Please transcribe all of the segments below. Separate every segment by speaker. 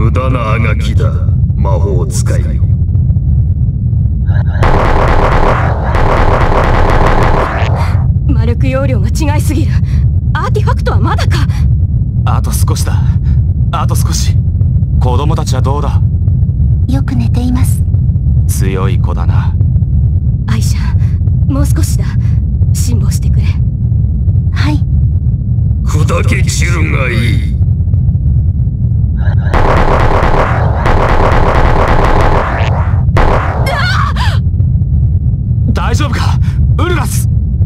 Speaker 1: 無駄なあがきだ、魔法使い。
Speaker 2: 魔力容量が違いすぎる。アーティファクトはまだか。
Speaker 3: あと少しだ。あと少し。子供たちはどうだ？
Speaker 4: よく寝ています。
Speaker 3: 強い子だな。
Speaker 2: アイシャ、もう少しだ。辛抱してくれ。
Speaker 4: はい。
Speaker 1: 砕け散るがいい。
Speaker 3: 大丈夫かウルラス？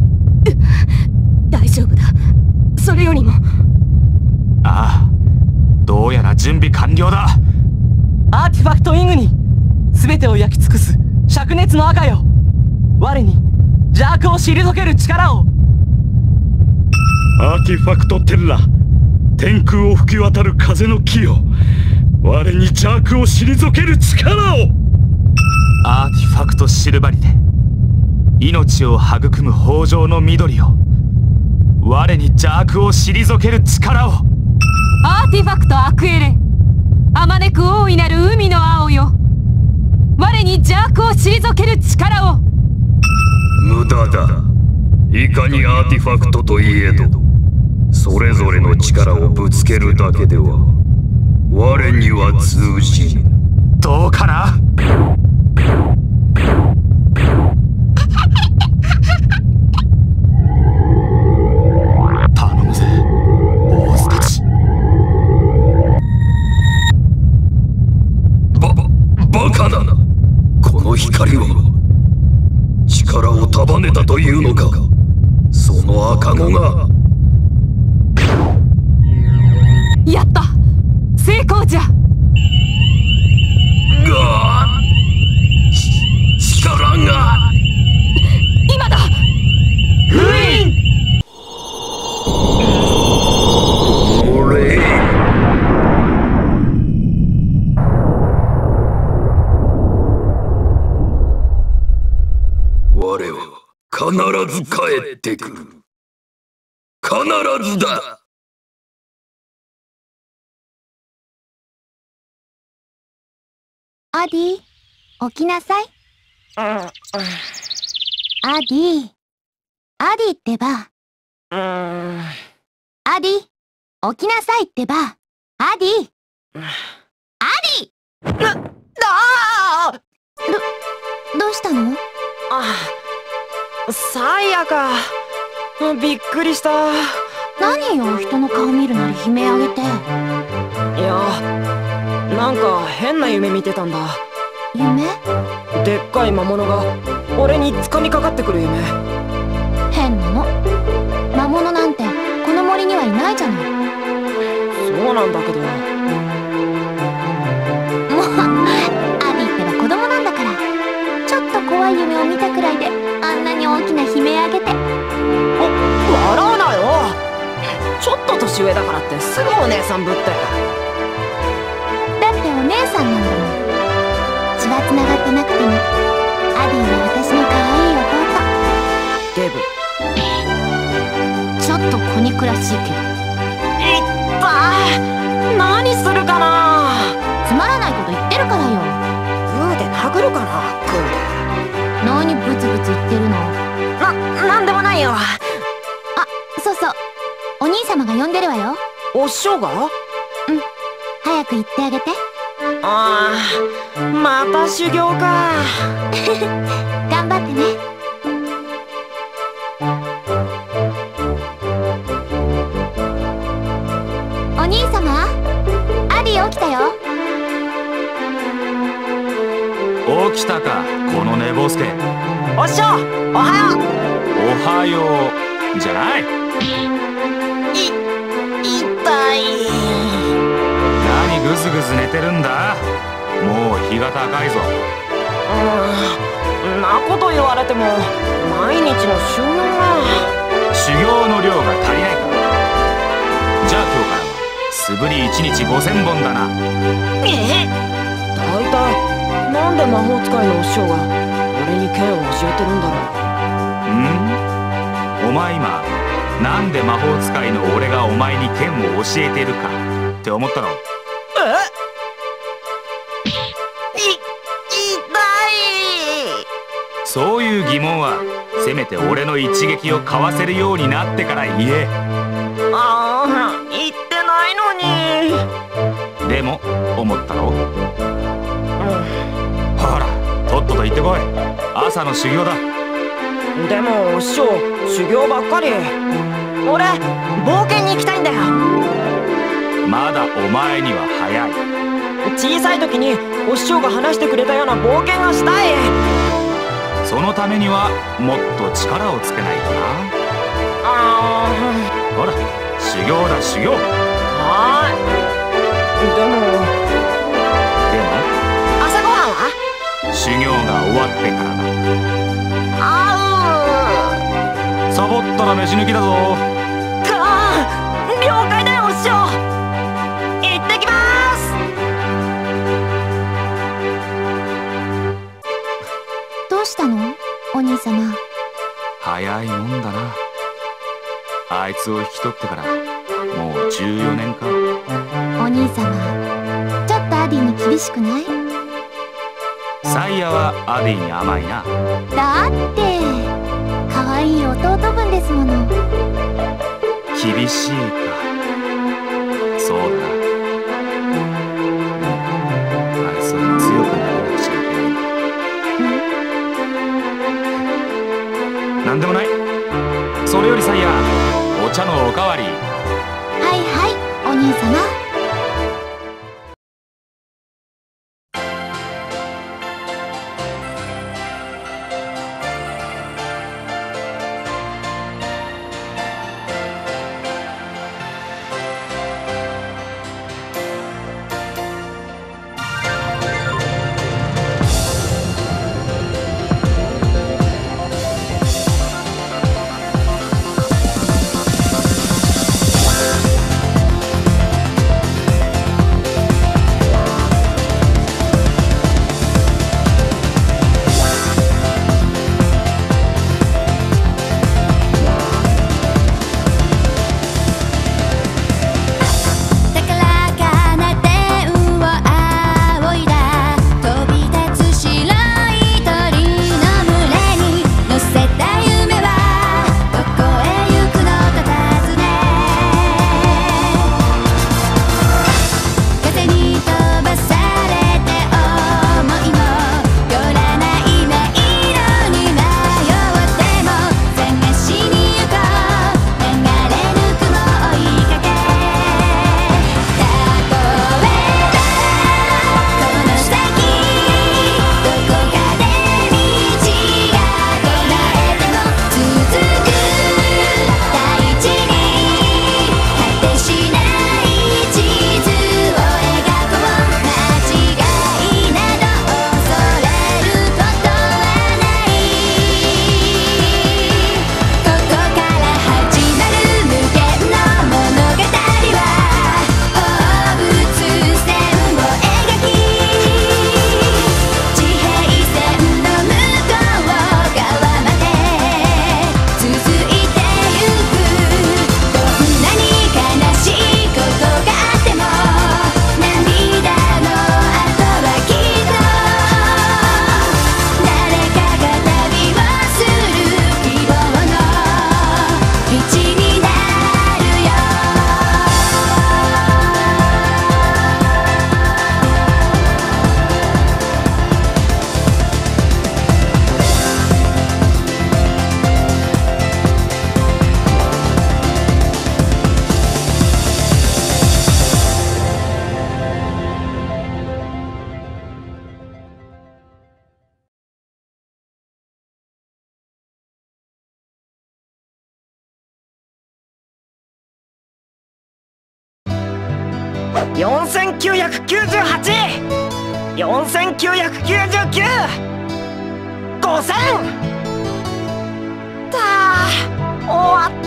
Speaker 2: 大丈夫だ。それよりも。
Speaker 3: ああ、どうやら準備完了だ。
Speaker 5: アーティファクトウィングに全てを焼き尽くす灼熱の赤よ。我に邪悪を退ける力を。
Speaker 6: アーティファクトテッラ、天空を吹き渡る風の木よ、我に邪悪を退ける力を。
Speaker 3: アーティファクトシルバリで命を育む豊穣の緑よ、我に邪悪を退ける力を。
Speaker 2: アーティファクトアクエレ、あまねく大いなる海の青よ、我に邪悪を退ける力を。
Speaker 1: 無駄だ。いかにアーティファクトといえど、それぞれの力をぶつけるだけでは我には通じぬ。
Speaker 3: どうかな。頼むぜ、ボスたち。
Speaker 1: バカだな。この光は力を束ねたというのか。その赤子が。
Speaker 2: やった、成功じゃ。
Speaker 1: 力が
Speaker 2: 今だ。
Speaker 1: 封印。俺は必ず帰ってくる。必ずだ。
Speaker 4: アディ、起きなさい。アディ、アディってば。アディ、起きなさいってば。アディ、アディ。どうしたの？
Speaker 5: サイヤか。びっくりした。
Speaker 4: 何よ、人の顔見るなり悲鳴あげて。
Speaker 5: いや、なんか変な夢見てたんだ。
Speaker 4: 夢？
Speaker 5: でっかい魔物が俺に掴みかかってくる夢。
Speaker 4: 変なの。魔物なんてこの森にはいないじゃない。
Speaker 5: そうなんだけど。
Speaker 4: もうアディってば子供なんだから、ちょっと怖い夢を見たくらいであんなに大きな悲鳴あげて。
Speaker 5: 笑うなよ。ちょっと年上だからってすぐお姉さんぶって。
Speaker 4: だってお姉さんなんだもん。血は繋がってなくてもアディは私の可愛い弟。
Speaker 5: デブ、
Speaker 4: ちょっと子憎らしいけど。
Speaker 5: いったー。何するかな。
Speaker 4: つまらないこと言ってるからよ。
Speaker 5: グーで殴るかな。グーで。
Speaker 4: 何ブツブツ言ってるの。
Speaker 5: なんでもないよ。
Speaker 4: あ、そうそう、お兄様が呼んでるわよ。
Speaker 5: お師匠が？
Speaker 4: うん、早く言ってあげて。
Speaker 5: ああ、また修行か。
Speaker 4: 頑張ってね。お兄様、アディ起きたよ。
Speaker 3: 起きたか、この寝坊助。
Speaker 5: お師匠、おはよう。
Speaker 3: おはようじゃない。
Speaker 5: 痛い。
Speaker 3: 何ぐずぐず寝てるんだ。もう日が高いぞ。
Speaker 5: んなこと言われても毎日の修行が。
Speaker 3: 修行の量が足りないか。じゃあ今日からは素振り1日5000本だな。
Speaker 5: 大体なんで魔法使いのお師匠が俺に剣を教えてるんだろう。
Speaker 3: お前今なんで魔法使いの俺がお前に剣を教えてるかって思ったろ。 そういう疑問はせめて俺の一撃をかわせるようになってから言え。
Speaker 5: ああ、言ってないのに。
Speaker 3: でも思ったろ。ほらとっとと行ってこい。朝の修行だ。
Speaker 5: でも師匠、修行ばっかり。俺冒険に行きたいんだよ。
Speaker 3: まだお前には早い。
Speaker 5: 小さい時にお師匠が話してくれたような冒険がしたい。
Speaker 3: そのためにはもっと力をつけないとな。ほら修行だ修行。
Speaker 5: はい。でも朝ごはんは？
Speaker 3: 修行が終わってからだ。サボったら飯抜きだぞ。
Speaker 5: 了解だよお師匠。行ってきます。
Speaker 4: どうしたのお兄様。
Speaker 3: 早いもんだな。あいつを引き取ってからもう14年か。
Speaker 4: お兄様、ちょっとアディに厳しくない？
Speaker 3: サイヤはアディに甘いな。
Speaker 4: だって可愛い弟分ですもの。
Speaker 3: 厳しいか。そうだな。あいつは強くならなくちゃいけない。なんでもない。それよりサイヤ、お茶のおかわり。
Speaker 4: はいはい、お兄様。
Speaker 5: 4998、4999、5000。終わった。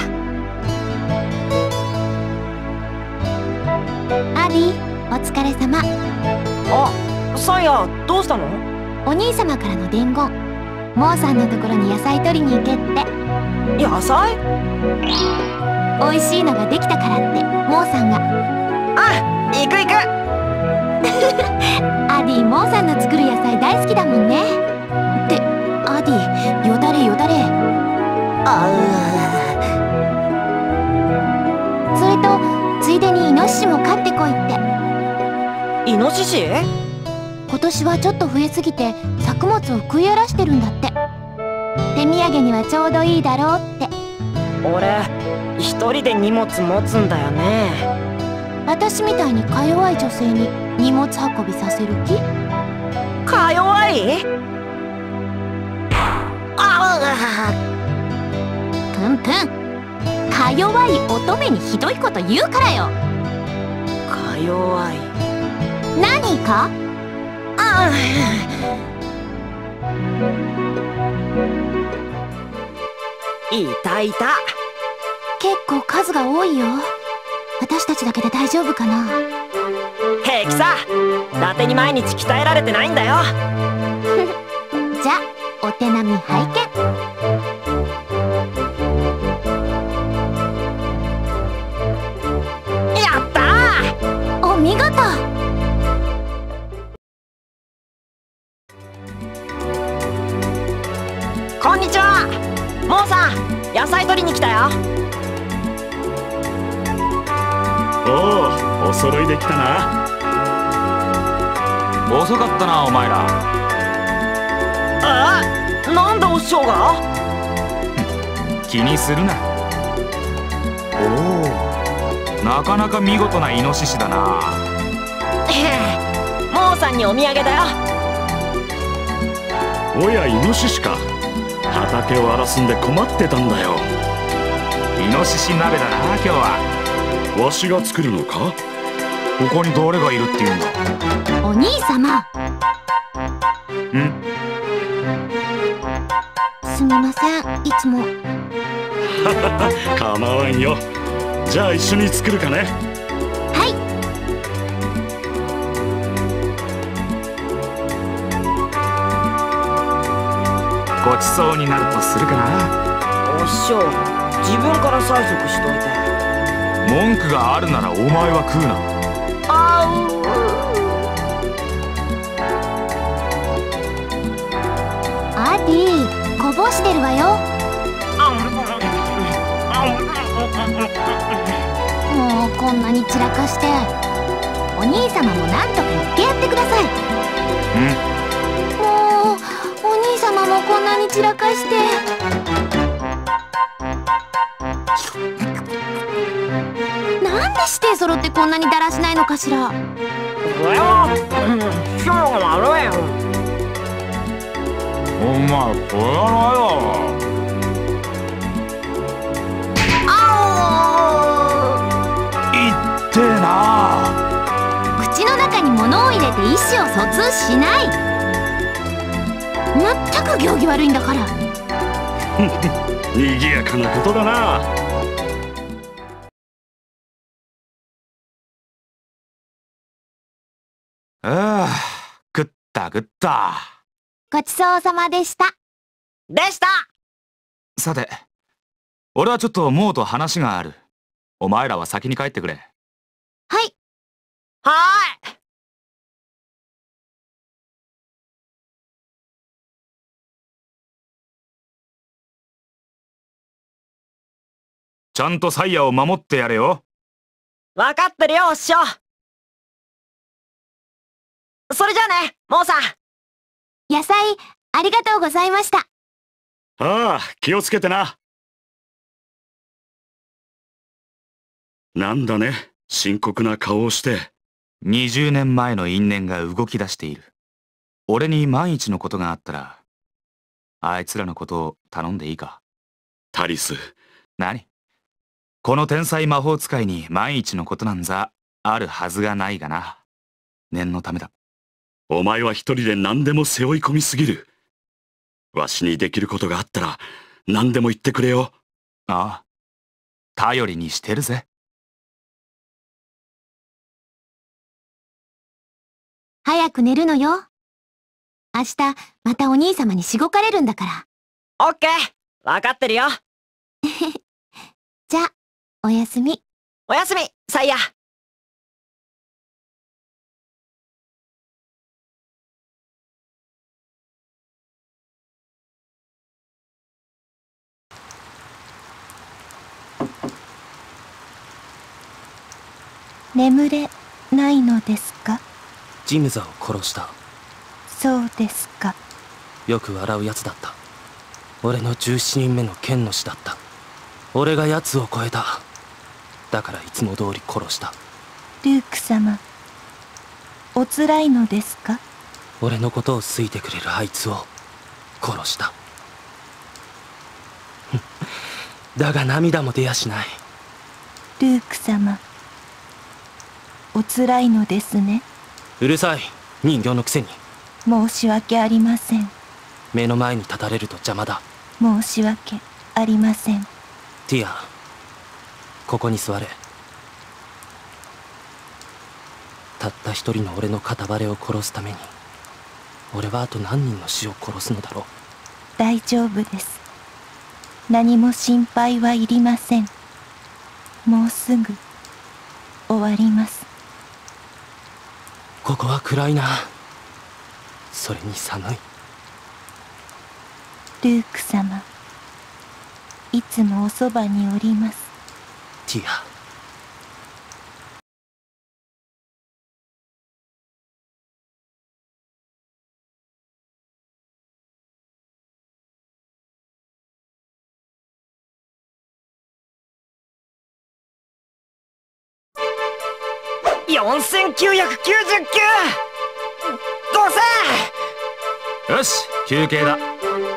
Speaker 4: アディ、お疲れ様。
Speaker 5: あ、サイヤ、どうしたの？
Speaker 4: お兄様からの伝言。モーさんのところに野菜取りに行けって。
Speaker 5: 野菜？
Speaker 4: 美味しいのができたからってモーさんが。
Speaker 5: あ、行く行く。
Speaker 4: アディ、モーさんの作る野菜大好きだもんね。ってとついでにイノシシも飼ってこいって。
Speaker 5: イノシシ？
Speaker 4: 今年はちょっと増えすぎて作物を食い荒らしてるんだって。手土産にはちょうどいいだろうって。
Speaker 5: 俺一人で荷物持つんだよね。
Speaker 4: 私みたいにか弱い女性に荷物運びさせる気？
Speaker 5: か弱い？
Speaker 4: プンプン、か弱い乙女にひどいこと言うからよ。
Speaker 5: か弱い？
Speaker 4: 何か？
Speaker 5: いたいた。
Speaker 4: 結構数が多いよ。私たちだけで大丈夫かな？
Speaker 5: 平気さ。伊達に毎日鍛えられてないんだよ。
Speaker 4: じゃあお手並み拝見。
Speaker 5: やったー！
Speaker 4: お見事。
Speaker 5: こんにちは。モーさん、野菜取りに来たよ。
Speaker 6: おお、お揃いできたな。
Speaker 3: 遅かったなお前ら。
Speaker 5: なんでお師匠が？
Speaker 3: 気にするな。おお、なかなか見事なイノシシだな。
Speaker 5: モーさんにお土産だよ。
Speaker 6: おや、イノシシか。畑を荒らすんで困ってたんだよ。
Speaker 3: イノシシ鍋だな今日は。
Speaker 6: わしが作るのか？
Speaker 3: ここに誰がいるっていうんだ。
Speaker 4: お兄様。すみません、いつも。
Speaker 6: 構わんよ。じゃあ一緒に作るかね。
Speaker 4: はい。
Speaker 3: ごちそうになるとするかな。
Speaker 5: お師匠、自分から催促しといて。
Speaker 3: 文句があるならお前は食うな。
Speaker 4: アディ、こぼしてるわよ。もうこんなに散らかして。お兄様もなんとか言ってやってください。もうお兄様もこんなに散らかして。なんで師弟揃ってこんなにだらしないのかしら。
Speaker 5: それは師匠が悪いよ。
Speaker 3: お前これはないわ。いってえな。
Speaker 4: 口の中に物を入れて意思を疎通しない。まったく行儀悪いんだから。
Speaker 6: にぎやかなことだな。
Speaker 3: 食った食った。
Speaker 4: ごちそうさまでした。
Speaker 5: でした。
Speaker 3: さて、俺はちょっとモーと話がある。お前らは先に帰ってくれ。
Speaker 4: はい。
Speaker 5: はーい。
Speaker 3: ちゃんとサイヤを守ってやれよ。
Speaker 5: わかってるよ、お師匠。それじゃあね、モーさん。
Speaker 4: 野菜ありがとうございました。
Speaker 6: ああ、気をつけてな。なんだね、深刻な顔をして。
Speaker 3: 20年前の因縁が動き出している。俺に万一のことがあったら、あいつらのことを頼んでいいか。
Speaker 6: タリス。
Speaker 3: 何？この天才魔法使いに万一のことなんざあるはずがないがな。念のためだ。
Speaker 6: お前は一人で何でも背負い込みすぎる。わしにできることがあったら何でも言ってくれよ。
Speaker 3: ああ、頼りにしてるぜ。
Speaker 4: 早く寝るのよ。明日またお兄様にしごかれるんだから。
Speaker 5: オッケー、わかってるよ。
Speaker 4: じゃあおやすみ。
Speaker 5: おやすみ、サイヤ。
Speaker 4: 眠れないのですか？
Speaker 7: ジムザを殺した。
Speaker 4: そうですか。
Speaker 7: よく笑うやつだった。俺の17人目の剣の師だった。俺が奴を超えた。だからいつも通り殺した。
Speaker 4: ルーク様、おつらいのですか？
Speaker 7: 俺のことを好いてくれるあいつを殺した。だが涙も出やしない。
Speaker 4: ルーク様、おつらいのですね。
Speaker 7: うるさい、人形のくせに。
Speaker 4: 申し訳ありません。
Speaker 7: 目の前に立たれると邪魔だ。
Speaker 4: 申し訳ありません。
Speaker 7: ティア、ここに座れ。たった一人の俺の片割れを殺すために、俺はあと何人の死を殺すのだろう。
Speaker 4: 大丈夫です。何も心配はいりません。もうすぐ終わります。
Speaker 7: ここは暗いな。それに寒い。
Speaker 4: ルーク様、いつもおそばにおります。
Speaker 7: ティア。
Speaker 3: よし、休憩だ。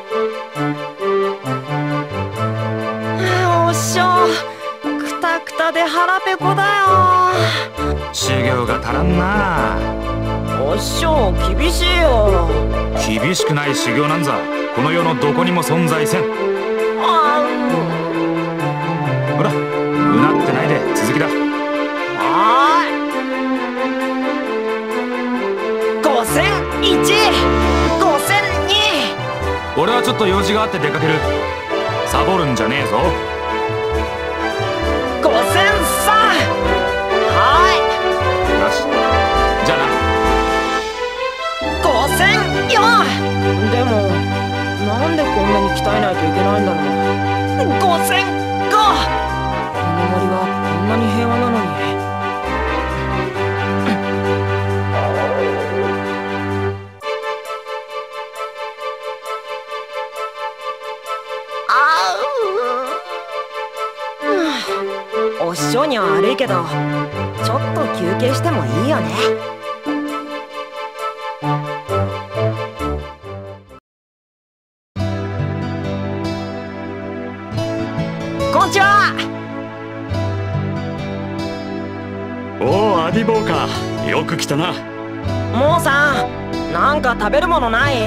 Speaker 5: おっしょ、くたくたで腹ペコだよ。
Speaker 3: 修行が足らんな。
Speaker 5: おっしょ、厳しいよ。
Speaker 3: 厳しくない修行なんざこの世のどこにも存在せん。ほら、うなってないで続きだ。
Speaker 5: はーい。5001、5002。
Speaker 3: 俺はちょっと用事があって出かける。サボるんじゃねえぞ。
Speaker 5: 5003。は
Speaker 3: よし、じゃあな。
Speaker 5: 5004。でもなんでこんなに鍛えないといけないんだろう。5005。この森はこんなに平和なのに。おっしょには悪いけど、ちょっと休憩してもいいよね。こんにちは。
Speaker 6: おお、アディボーか。よく来たな。
Speaker 5: モーさん、なんか食べるものない？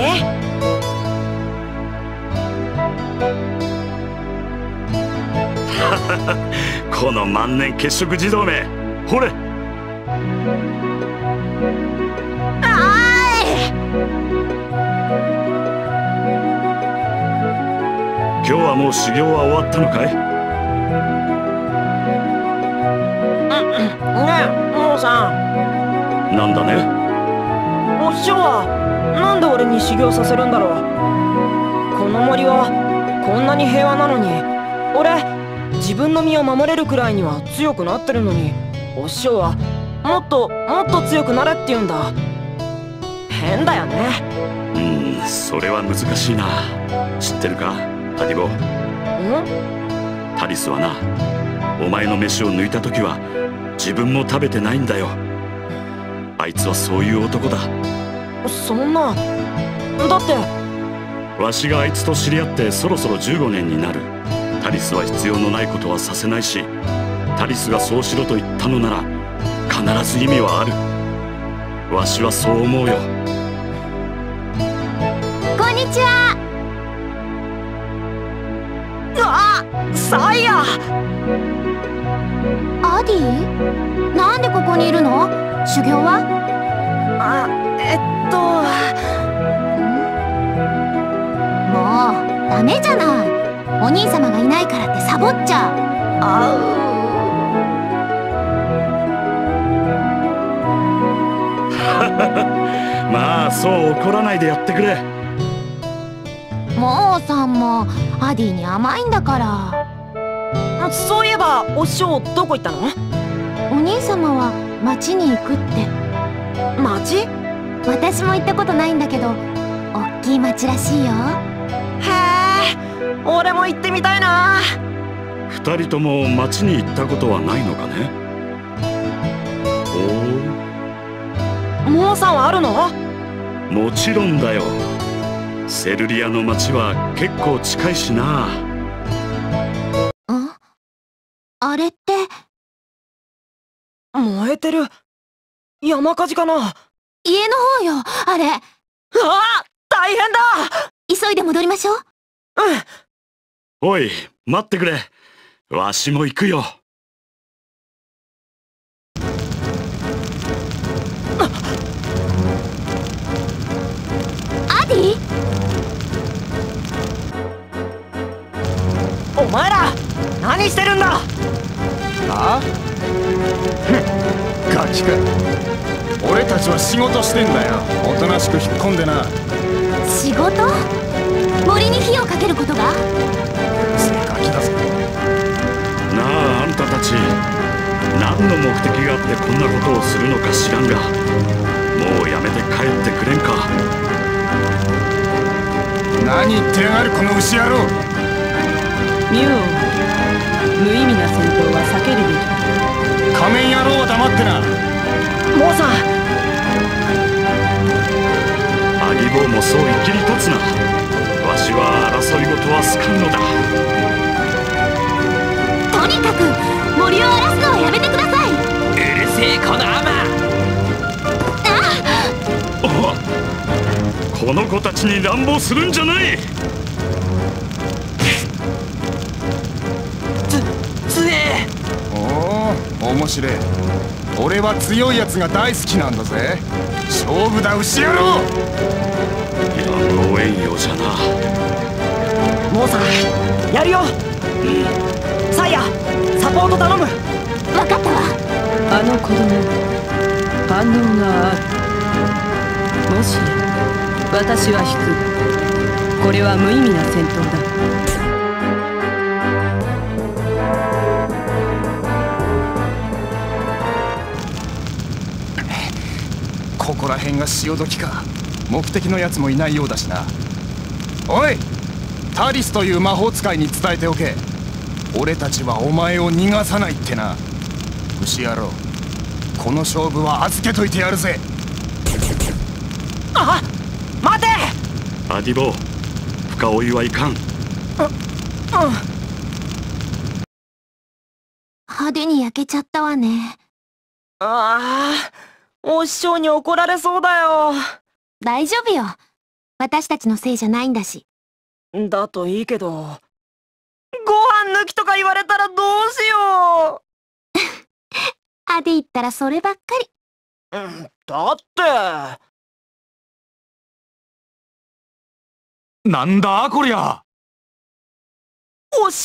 Speaker 6: この万年血色児童め、ほれ。今日はもう修行は終わったのかい？
Speaker 5: ねえ、モーさん。
Speaker 6: なんだね？
Speaker 5: おっしょはなんで俺に修行させるんだろう。この森はこんなに平和なのに、俺自分の身を守れるくらいには強くなってるのに、おっしょはもっと強くなれって言うんだ。変だよね。
Speaker 6: それは難しいな。知ってるか、アディボ。タリスはな、お前の飯を抜いた時は自分も食べてないんだよ。あいつはそういう男だ。
Speaker 5: そんな。だって
Speaker 6: わしがあいつと知り合ってそろそろ15年になる。タリスは必要のないことはさせないし、タリスがそうしろと言ったのなら必ず意味はある。わしはそう思うよ。
Speaker 4: こんにちは。
Speaker 5: あ、サイヤ。
Speaker 4: アディ、なんでここにいるの？修行は？もうダメじゃない。お兄様がいないからってサボっちゃう。
Speaker 6: まあそう怒らないでやってくれ。
Speaker 4: モーさんもアディに甘いんだから。
Speaker 5: そういえばお師匠どこ行ったの？
Speaker 4: お兄様は町に行くって。
Speaker 5: 町？
Speaker 4: 私も行ったことないんだけど、おっきい町らしいよ。
Speaker 5: へえ、俺も行ってみたいな。
Speaker 6: 二人とも町に行ったことはないのかね。
Speaker 5: おお。モーさんはあるの？
Speaker 6: もちろんだよ。セルリアの町は結構近いしな。
Speaker 4: あれって
Speaker 5: 燃えてる。山火事かな。
Speaker 4: 家の方よ、あれ。
Speaker 5: ああ、大変だ。
Speaker 4: 急いで戻りましょう。
Speaker 6: おい、待ってくれ。わしも行くよ。
Speaker 4: アディ？
Speaker 5: お前ら何してるんだ。
Speaker 8: あ？ガキか。俺たちは仕事してんだよ。おとなしく引っ込んでな。
Speaker 4: 仕事？森に火をかけることが？
Speaker 8: ガキだぞ。
Speaker 6: なあ、あんたたち何の目的があってこんなことをするのか知らんが、もうやめて帰ってくれんか。
Speaker 8: 何言ってやがるこの牛野郎。
Speaker 9: ミュウオ、無意味な戦闘は避けるべき。
Speaker 8: 仮面野郎は黙ってな。
Speaker 5: モーさん。
Speaker 6: アギボウもそう言い切り立つな。わしは争い事は好かんのだ。
Speaker 4: とにかく森を荒らすのはやめてください。
Speaker 3: うるせえこのアマ。
Speaker 6: この子たちに乱暴するんじゃない。
Speaker 5: つえ。
Speaker 8: おお、面白い。俺は強いやつが大好きなんだぜ。勝負だ牛野郎。
Speaker 6: やむをえんようじゃな。
Speaker 5: モーさん、やるよ。サイヤ、サポート頼む。
Speaker 4: 分かったわ。
Speaker 9: あの子供、反応がある。もし私は引く。これは無意味な戦闘だ。
Speaker 8: ここら辺が潮時か。目的のやつもいないようだしな。おい、タリスという魔法使いに伝えておけ。俺たちはお前を逃がさないってな。牛野郎、この勝負は預けといてやるぜ。
Speaker 5: あ、待て。
Speaker 6: アディボウ、深追いはいかん。
Speaker 4: 派手に焼けちゃったわね。
Speaker 5: ああ、お師匠に怒られそうだよ。
Speaker 4: 大丈夫よ。私たちのせいじゃないんだし。
Speaker 5: だといいけど、ご飯抜きとか言われたらどうしよう。
Speaker 4: アディったらそればっかり。
Speaker 5: だって。
Speaker 3: なんだこりゃ。
Speaker 5: お師匠。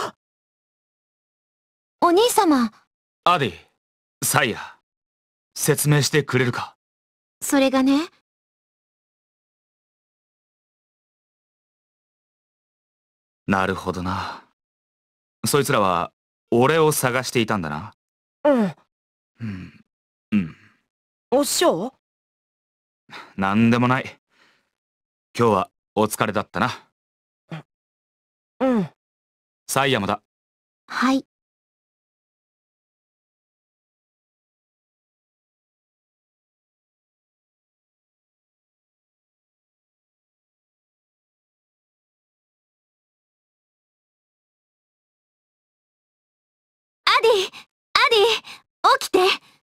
Speaker 4: お兄様。
Speaker 3: アディ、サイヤ、説明してくれるか。
Speaker 4: それがね。
Speaker 3: なるほどな。そいつらは俺を探していたんだな。
Speaker 5: お師匠？
Speaker 3: なんでもない。今日はお疲れだったな。サイヤもだ。
Speaker 4: はい。アディ、起きて。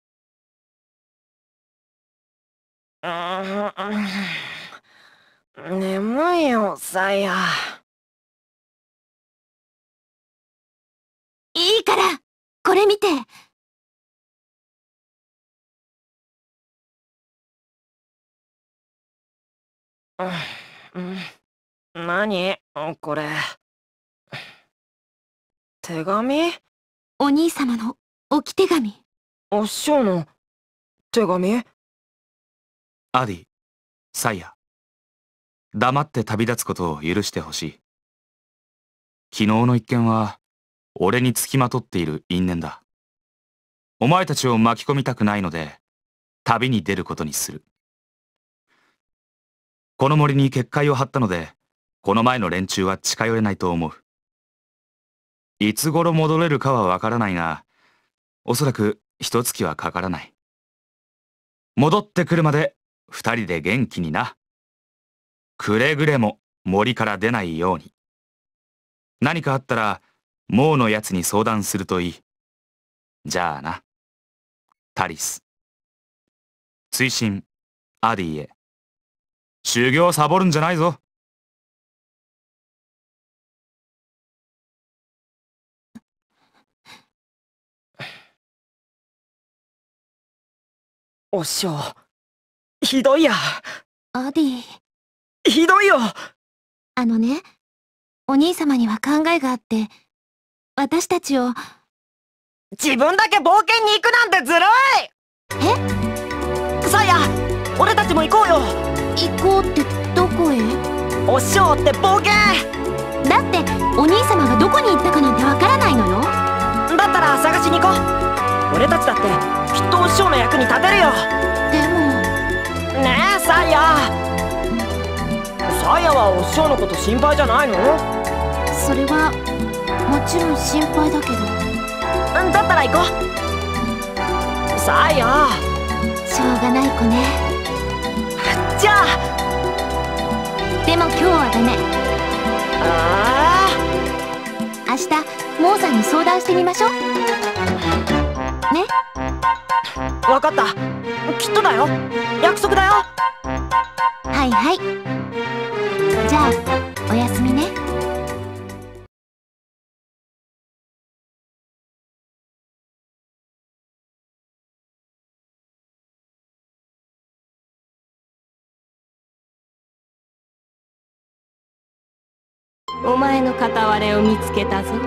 Speaker 5: 眠いよ、サイヤ。
Speaker 4: いいから、これ見て。
Speaker 5: 何これ。手紙？
Speaker 4: お兄様の置き手紙。
Speaker 5: お師匠の手紙？
Speaker 3: アディ、サイヤ、黙って旅立つことを許してほしい。昨日の一件は俺につきまとっている因縁だ。 お前たちを巻き込みたくないので旅に出ることにする。この森に結界を張ったのでこの前の連中は近寄れないと思う。いつ頃戻れるかはわからないが、おそらく一月はかからない。戻ってくるまで二人で元気にな。くれぐれも森から出ないように。何かあったらモーのやつに相談するといい。じゃあな。タリス。追伸アディへ。修行サボるんじゃないぞ。
Speaker 5: お師匠、ひどいや。
Speaker 4: アディ。
Speaker 5: ひどいよ。
Speaker 4: お兄様には考えがあって、私たちを。
Speaker 5: 自分だけ冒険に行くなんてずるい。サイヤ、俺たちも行こうよ。
Speaker 4: 行こうってどこへ？
Speaker 5: お師匠って冒険。
Speaker 4: だってお兄様がどこに行ったかなんてわからないのよ。
Speaker 5: だったら探しに行こう。俺たちだってきっとお師匠の役に立てるよ。
Speaker 4: でも
Speaker 5: ねえサイヤ。サイヤはお師匠のこと心配じゃないの？
Speaker 4: それはもちろん心配だけど。
Speaker 5: だったら行こう。サイヤ。
Speaker 4: しょうがない子ね。
Speaker 5: じゃあ。
Speaker 4: でも今日はダメ。明日モーさんに相談してみましょうね。
Speaker 5: 分かった。きっとだよ。約束だよ。
Speaker 4: はいはい。じゃあおやすみね。
Speaker 2: お前の片割れを見つけたぞ。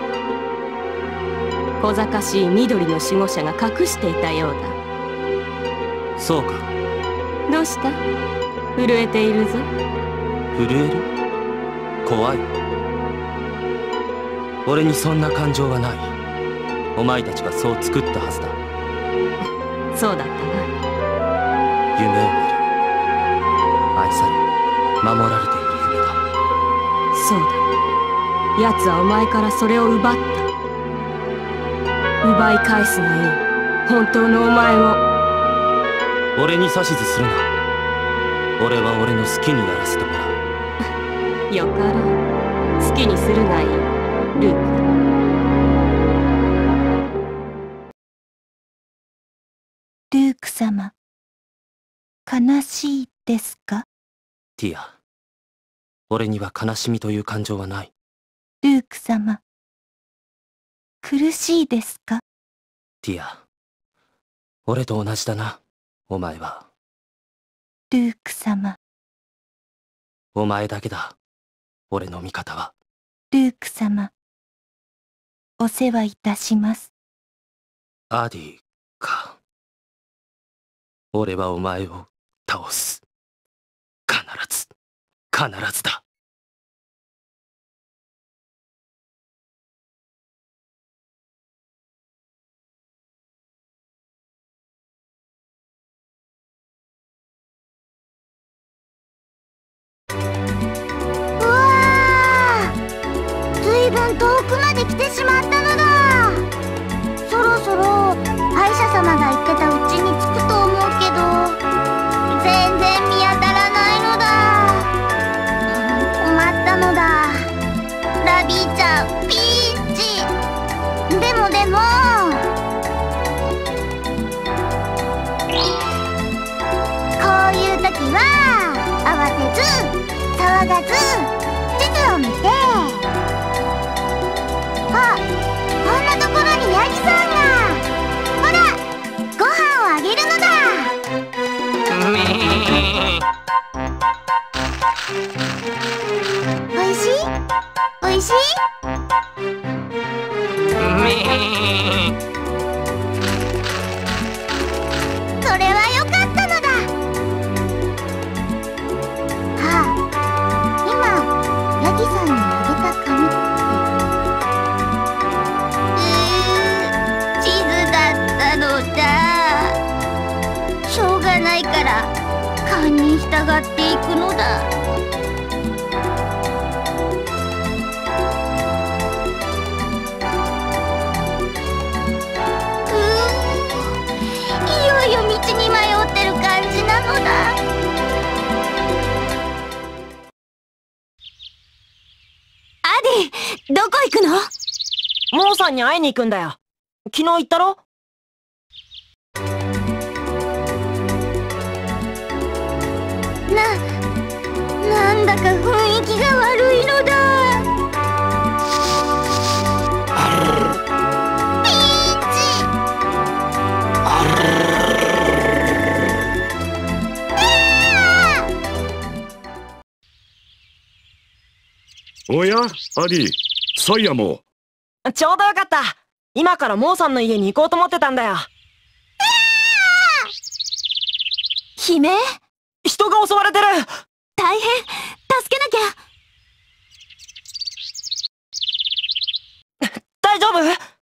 Speaker 2: 小賢しい緑の守護者が隠していたようだ。
Speaker 7: そうか。
Speaker 2: どうした？震えているぞ。
Speaker 7: 震える？怖い。俺にそんな感情はない。お前たちがそう作ったはずだ。
Speaker 2: そうだったな。
Speaker 7: 夢を見る。愛され守られている夢だ。
Speaker 2: そうだ。奴はお前からそれを奪った。奪い返すがいい。本当のお前を。
Speaker 7: 俺に指図するな。俺は俺の好きにならせてもらう。
Speaker 2: よかろう。好きにするがいい、ルーク。
Speaker 4: ルーク様、悲しいですか？
Speaker 7: ティア、俺には悲しみという感情はない。
Speaker 4: ルーク様、苦しいですか？
Speaker 7: ティア、俺と同じだな、お前は。
Speaker 4: ルーク様。
Speaker 7: お前だけだ、俺の味方は。
Speaker 4: ルーク様、お世話いたします。
Speaker 7: アディか。俺はお前を倒す。必ず、必ずだ。
Speaker 4: 遠くまで来てしまったのだ。そろそろ歯医者様が言ってたうちに着くと思うけど、全然見当たらないのだ。困ったのだ。ラビーちゃん、ピーチ。でもこういう時は慌てず騒がず地図を見て。あ、こんなところにヤギさんが。ほら、ご飯をあげるのだ。おいしい？おいしい？それはよかったのだ。今ヤギさんにあげた紙って地図だったさんに従っていくのだ。いよいよ道に迷ってる感じなのだ。
Speaker 2: アディ、どこ行くの？
Speaker 5: モーさんに会いに行くんだよ。昨日言ったろ？
Speaker 4: なんだか雰囲気が悪いのだ。ピーチ。
Speaker 6: おや、アディ、サイヤも。
Speaker 5: ちょうどよかった。今からモーさんの家に行こうと思ってたんだよ。
Speaker 2: 悲鳴？
Speaker 5: 人が襲われてる。
Speaker 2: 大変、助けなきゃ。
Speaker 5: 大丈夫？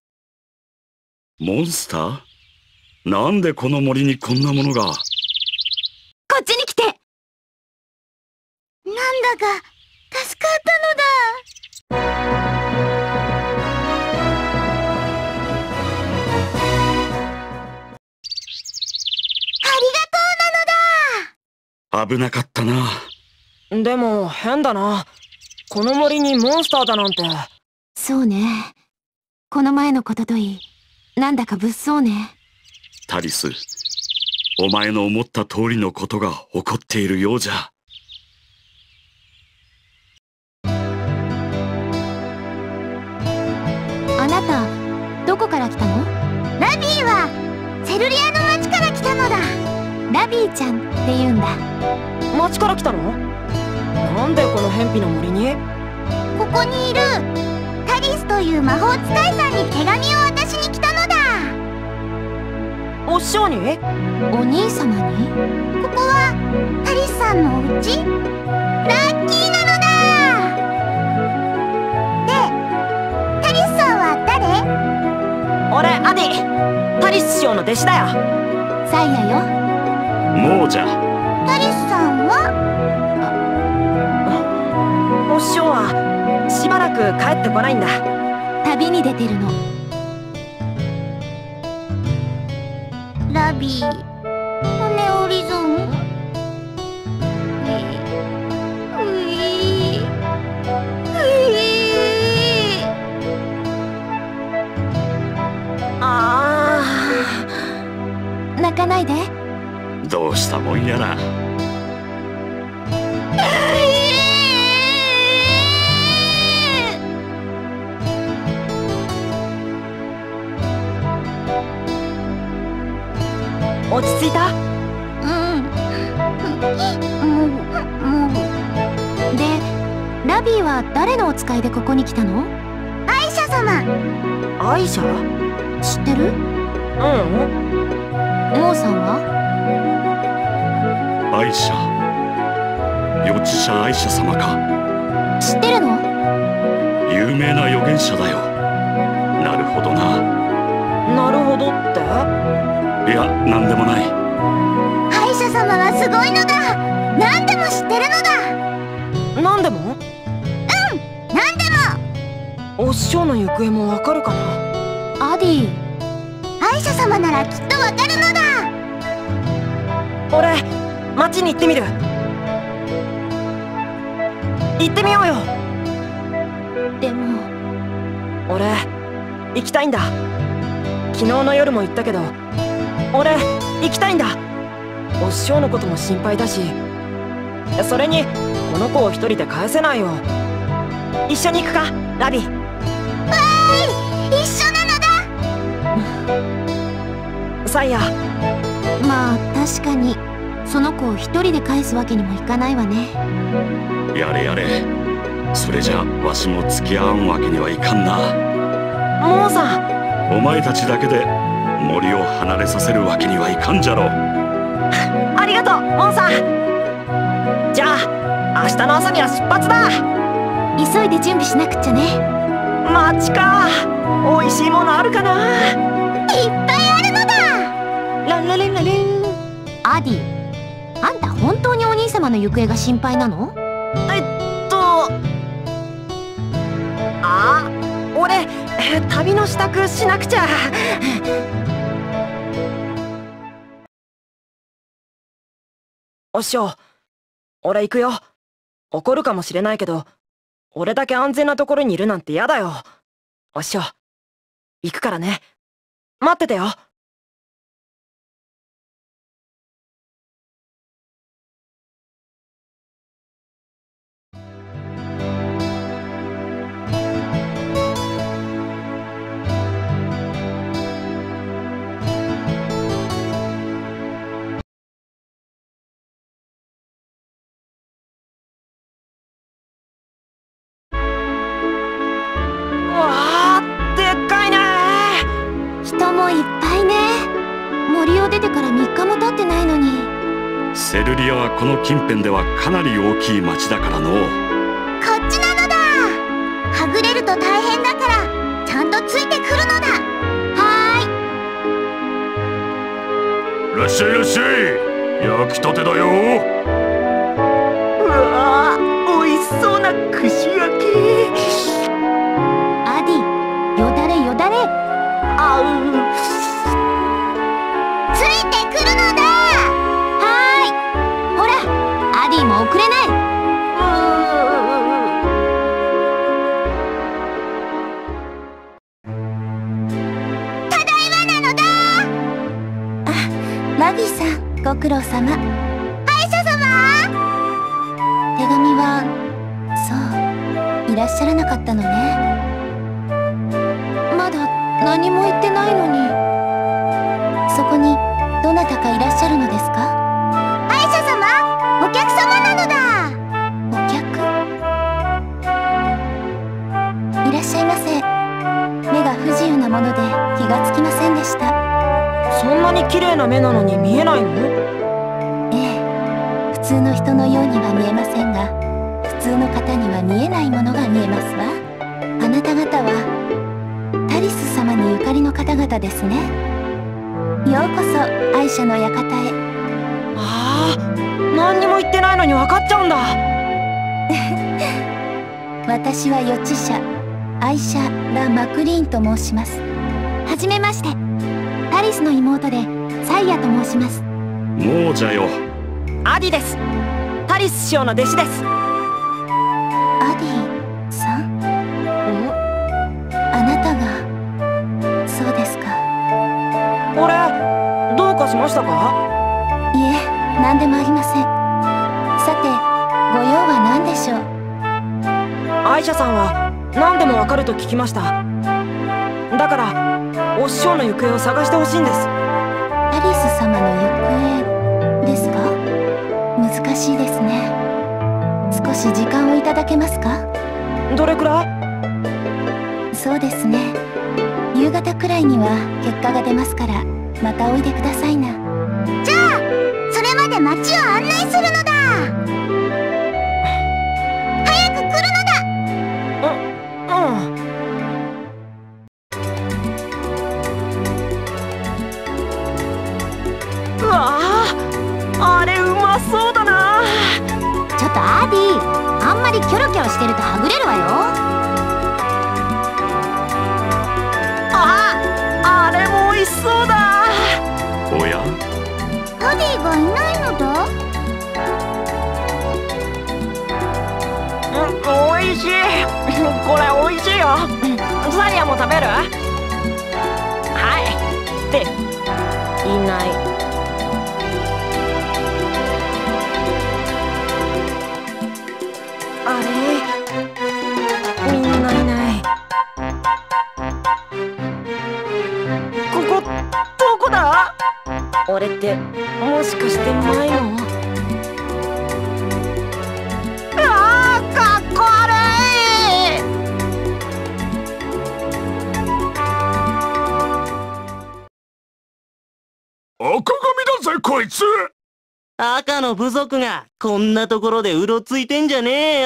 Speaker 6: モンスター？なんでこの森にこんなものが。
Speaker 2: こっちに来て。なん
Speaker 4: だか助かったのだ。
Speaker 6: 危なかったな。
Speaker 5: でも変だな。この森にモンスターだなんて。
Speaker 2: そうね。この前のことといい、なんだか物騒ね。
Speaker 6: タリス、お前の思った通りのことが起こっているようじゃ。
Speaker 2: あなた、どこから来たの？
Speaker 4: ラビーはセルリアの町から来たのだ。
Speaker 2: ラビーちゃんって言うんだ。
Speaker 5: 町から来たの？なんでこの偏僻な森に？
Speaker 4: ここにいるタリスという魔法使いさんに手紙を渡しに来たのだ。
Speaker 5: お師匠に？
Speaker 2: お兄様に？
Speaker 4: ここはタリスさんのお家？ラッキーなのだ。で、タリスさんは誰？
Speaker 5: 俺、アディ。タリス師匠の弟子だよ。
Speaker 2: サイヤよ。
Speaker 6: もうじゃ。
Speaker 4: タリスさんは？
Speaker 5: お師匠はしばらく帰ってこないんだ。
Speaker 2: 旅に出てるの。
Speaker 4: ラビー、骨折り損？
Speaker 2: 泣かないで。
Speaker 6: どうしたもんやら。
Speaker 5: 落ち着いた？
Speaker 2: で、ラビーは誰のお使いでここに来たの？
Speaker 4: アイシャ様。
Speaker 5: アイシャ？
Speaker 2: 知ってる？
Speaker 5: うん。
Speaker 2: モーさんは？
Speaker 6: アイシャ、預知者アイシャ様か。
Speaker 2: 知ってるの？
Speaker 6: 有名な預言者だよ。なるほどな。
Speaker 5: なるほどって？
Speaker 6: いや、なんでもない。
Speaker 4: アイシャ様はすごいのだ。何でも知ってるのだ。
Speaker 5: 何でも？
Speaker 4: 何で
Speaker 5: も。お師匠の行方もわかるかな？
Speaker 2: アディ。
Speaker 4: アイシャ様ならきっとわかるのだ。
Speaker 5: 俺、町に行ってみる。行ってみようよ。
Speaker 2: でも
Speaker 5: 俺、行きたいんだ。昨日の夜も言ったけど、俺、行きたいんだ。お師匠のことも心配だし、それにこの子を一人で返せないよ。一緒に行くか、ラビ。
Speaker 4: わーい、一緒なのだ。
Speaker 5: サイヤ。
Speaker 2: まあ確かにその子を一人で返すわけにもいかないわね。
Speaker 6: やれやれ。それじゃわしも付き合わんわけにはいかんな。
Speaker 5: モーさん。
Speaker 6: お前たちだけで森を離れさせるわけにはいかんじゃろう。
Speaker 5: ありがとう、モンさん。じゃあ明日の朝には出発だ。
Speaker 2: 急いで準備しなくっちゃね。
Speaker 5: 町か。おいしいものあるかな。
Speaker 4: いっぱいあるのだ。
Speaker 5: ランラレンラレン。
Speaker 2: アディ、あんた本
Speaker 4: 本当にお兄様の行方が心配なの？
Speaker 5: 俺、旅の支度しなくちゃ。お師匠、俺行くよ。怒るかもしれないけど、俺だけ安全なところにいるなんて嫌だよ。お師匠、行くからね。待っててよ。
Speaker 4: 人もいっぱいね。森を出てから3日も経ってないのに。
Speaker 6: セルリアはこの近辺ではかなり大きい町だからの。
Speaker 4: こっちなのだ。はぐれると大変だからちゃんとついてくるのだ。は
Speaker 1: いらっしゃいらっしゃい。焼きたてだよ。
Speaker 5: うわー、おいしそうな串焼き。
Speaker 4: アディ、よだれよだれ。ついてくるのだ。はーい、ほらアディも遅れない。ただいまなのだ。マギーさん、ご苦労様。歯医者様。手紙はそういらっしゃらなかったのね。まだ何も言ってないのに。そこにどなたかいらっしゃるのですか？歯医者様、お客様なのだ。お客？いらっしゃいませ。目が不自由なもので気がつきませんでした。
Speaker 5: そんなに綺麗な目なのに見えないの？
Speaker 4: ええ、普通の人のようには見えませんが、普通の方には見えないものが見えますわ。あなた方はタリス様にゆかりの方々ですね。ようこそ愛車の館へ。
Speaker 5: ああ、何にも言ってないのに分かっちゃうんだ。
Speaker 4: 私は予知者愛車ラ・マクリーンと申します。はじめまして。タリスの妹でサイヤと申します。
Speaker 6: もうじゃよ。
Speaker 5: アディです。タリス師匠の弟子です。
Speaker 4: アディさん？あなたが。そうですか。
Speaker 5: 俺、どうかしましたか？
Speaker 4: いえ、何でもありません。さて、ご用は何でしょう？
Speaker 5: アイシャさんは何でもわかると聞きました。だからお師匠の行方を探してほしいんです。
Speaker 4: タリス様の行方ですか？難しいですね。少し時間をいただけますか？
Speaker 5: どれくらい？
Speaker 4: そうですね、夕方くらいには結果が出ますから、またおいでくださいな。じゃあそれまで街を案内するのだ。早く来るのだ。
Speaker 5: うわあ、あれうまそうだな。
Speaker 4: ちょっとアディ、あんまりキョロキョロしてるとはぐれるわよ。
Speaker 5: あれも美味しそうだ。
Speaker 6: おや？
Speaker 4: アディがいないのだ。
Speaker 5: おいしい。これおいしいよ。サリアも食べる？はいっていない。あれ、みんないない。ここどこだ？俺ってもしかして迷子？かっこ悪い。
Speaker 1: 赤髪だぜこいつ。
Speaker 7: 赤の部族がこんなところでうろついてんじゃねえよ。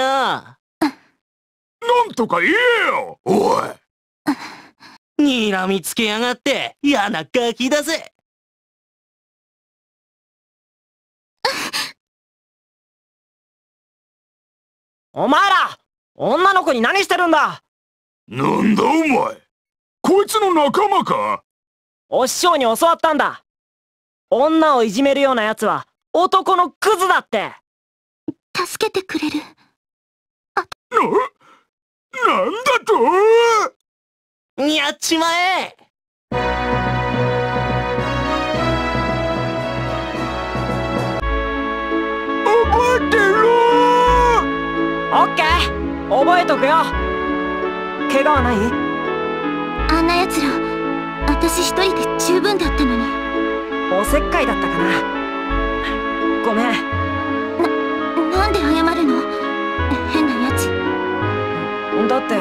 Speaker 1: なんとか言えよ、おい。
Speaker 7: 睨みつけやがって嫌なガキだぜ。
Speaker 5: お前ら女の子に何してるんだ。
Speaker 1: なんだお前、こいつの仲間か。
Speaker 5: お師匠に教わったんだ。女をいじめるような奴は男のクズだって。
Speaker 4: 助けてくれる。
Speaker 1: なんだと。
Speaker 5: やっちまえ。
Speaker 1: 覚えてろ。
Speaker 5: オッケー、覚えとくよ。怪我はない？
Speaker 4: あんな奴ら私一人で十分だったのに。
Speaker 5: おせっかいだったかな。ごめん。
Speaker 4: なんで謝るの？変なやつ。
Speaker 5: だって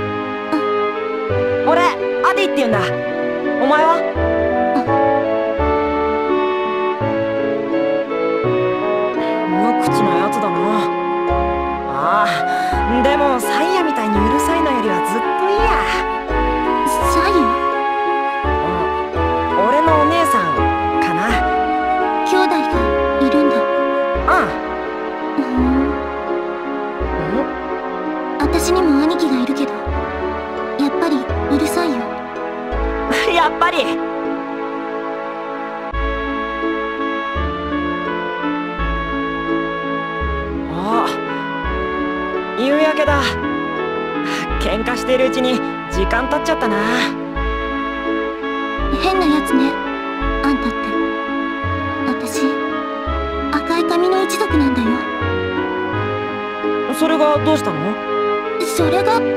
Speaker 5: 俺アディって言うんだ。お前は？無口なやつだな。ああ、でもサイヤみたいにうるさいのよりはずっといいや。
Speaker 4: サイヤ？
Speaker 5: 俺のお姉さんかな。
Speaker 4: 兄弟がいるんだ。私にも兄貴がいるけど、やっぱりうるさいよ。
Speaker 5: やっぱり。ああ、夕焼けだ。喧嘩してるうちに時間経っちゃったな。
Speaker 4: 変なやつね、あんたって。私赤い髪の一族なんだよ。
Speaker 5: それがどうしたの？
Speaker 4: それがって。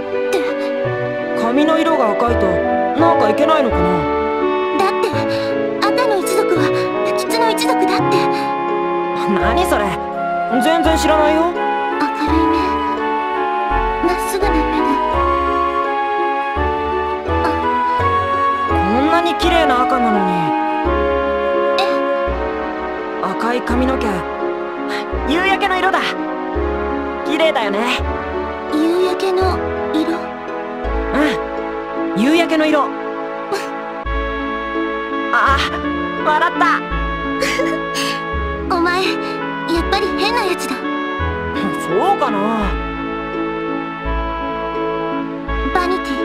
Speaker 5: 髪の色が赤いとなんかいけないのかな。
Speaker 4: だって赤の一族は不吉の一族だって。
Speaker 5: 何それ、全然知らないよ。
Speaker 4: 明るい目、まっすぐな目で。
Speaker 5: こんなに綺麗な赤なのに。赤い髪の毛、夕焼けの色だ。綺麗だよね。
Speaker 4: 夕焼けの色？
Speaker 5: 夕焼けの色。ああ、笑った。
Speaker 4: お前やっぱり変なやつだ。
Speaker 5: そうかな。
Speaker 4: バニティ。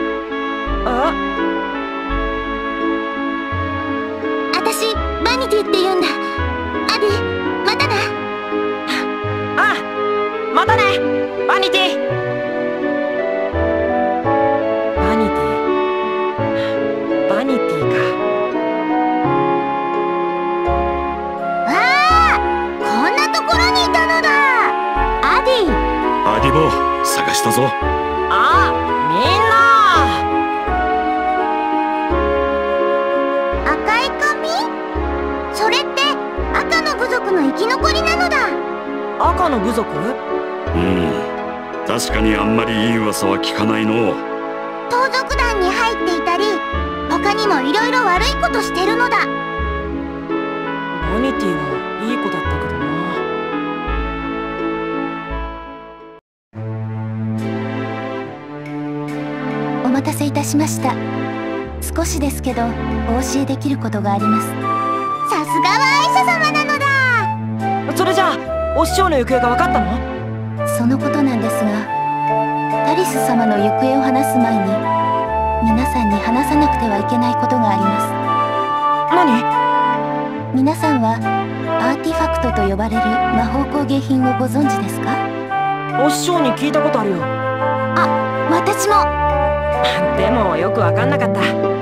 Speaker 4: 私バニティって言うんだ。アディ、またな。
Speaker 5: またね、バニティ。バニティか。
Speaker 4: こんなところにいたのだ。アディ
Speaker 6: ボ探したぞ。
Speaker 4: みんな。赤い髪？それって赤の部族の生き残りなのだ。
Speaker 5: 赤の部族？
Speaker 6: 確かにあんまりいい噂は聞かないの。
Speaker 4: 盗賊団に入っていたり、他にもいろいろ悪いことしてるのだ。
Speaker 5: バニティはいい子だったけど
Speaker 4: な。お待たせいたしました。少しですけどお教えできることがあります。さすがはアイシャ様なのだ。
Speaker 5: それじゃあお師匠の行方が分かったの？
Speaker 4: そのことなんですが、タリス様の行方を話す前に皆さんに話さなくてはいけないことがあります。
Speaker 5: 何？
Speaker 4: 皆さんはアーティファクトと呼ばれる魔法工芸品をご存知ですか？
Speaker 5: お師匠に聞いたことあるよ。
Speaker 4: 私も。
Speaker 5: でもよく分かんなかった。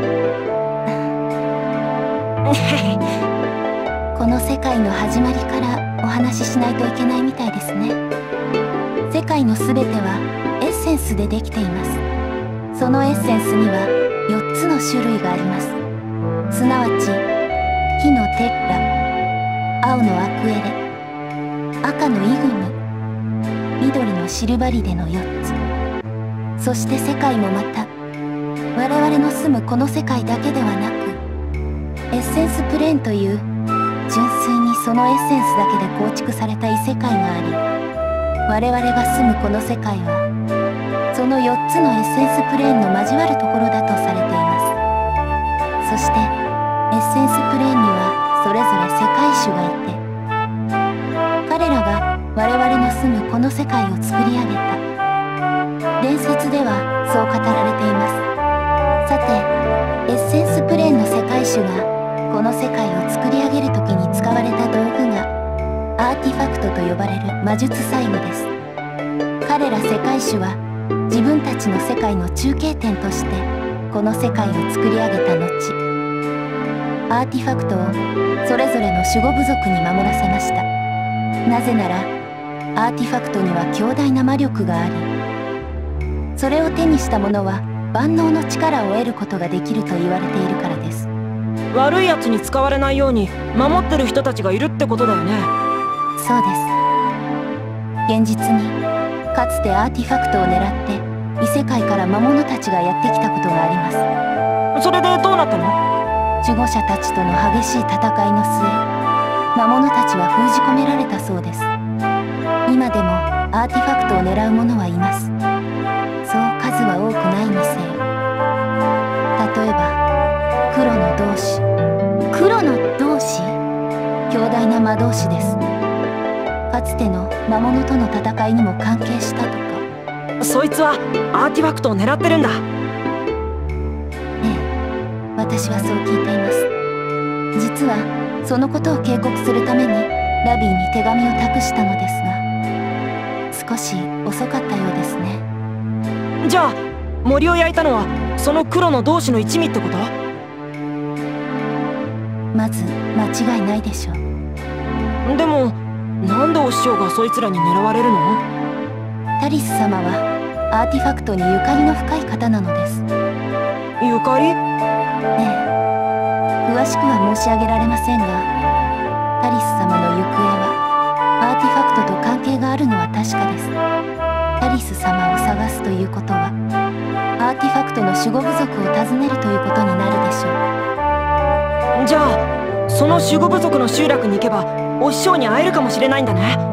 Speaker 4: この世界の始まりからお話ししないといけないみたいですね。世界のすべてはエッセンスでできています。そのエッセンスには4つの種類があります。すなわち火のテッラ、青のアクエレ、赤のイグニ、緑のシルバリデの4つ。そして世界もまた我々の住むこの世界だけではなく、エッセンスプレーンという純粋にそのエッセンスだけで構築された異世界があり、我々が住むこの世界はその4つのエッセンスプレーンの交わるところだとされています。そしてエッセンスプレーンにはそれぞれ世界種がいて、彼らが我々の住むこの世界を作り上げた。伝説ではそう語られています。さて、エッセンスプレーンの世界種がこの世界を作り上げる時に使われた道具がアーティファクトと呼ばれる魔術細具です。彼ら世界種は自分たちの世界の中継点としてこの世界を作り上げた後、アーティファクトをそれぞれの守護部族に守らせました。なぜならアーティファクトには強大な魔力があり、それを手にした者は万能の力を得ることができると言われているからです。
Speaker 5: 悪いやつに使われないように守ってる人たちがいるってことだよね。
Speaker 4: そうです。現実にかつてアーティファクトを狙って異世界から魔物たちがやってきたことがあります。
Speaker 5: それでどうなったの？
Speaker 4: 守護者たちとの激しい戦いの末、魔物たちは封じ込められたそうです。今でもアーティファクトを狙う者はいます。そう数は多くないにせよ。例えば黒の同士。黒の同士？強大な魔導士です。かつての魔物との戦いにも関係したとか。
Speaker 5: そいつはアーティファクトを狙ってるんだ。
Speaker 4: ええ、私はそう聞いています。実はそのことを警告するためにラビーに手紙を託したのですが、少し遅かったようですね。
Speaker 5: じゃあ森を焼いたのはその黒の同士の一味ってこと？
Speaker 4: まず間違いないでしょう。
Speaker 5: でもなんでお師匠がそいつらに狙われるの？
Speaker 4: タリス様はアーティファクトにゆかりの深い方なのです。
Speaker 5: ゆかり？
Speaker 4: ええ、詳しくは申し上げられませんが、タリス様の行方はアーティファクトと関係があるのは確かです。タリス様を探すということはアーティファクトの守護部族を訪ねるということになるでしょう。
Speaker 5: じゃあその守護部族の集落に行けばお師匠に会えるかもしれないんだね。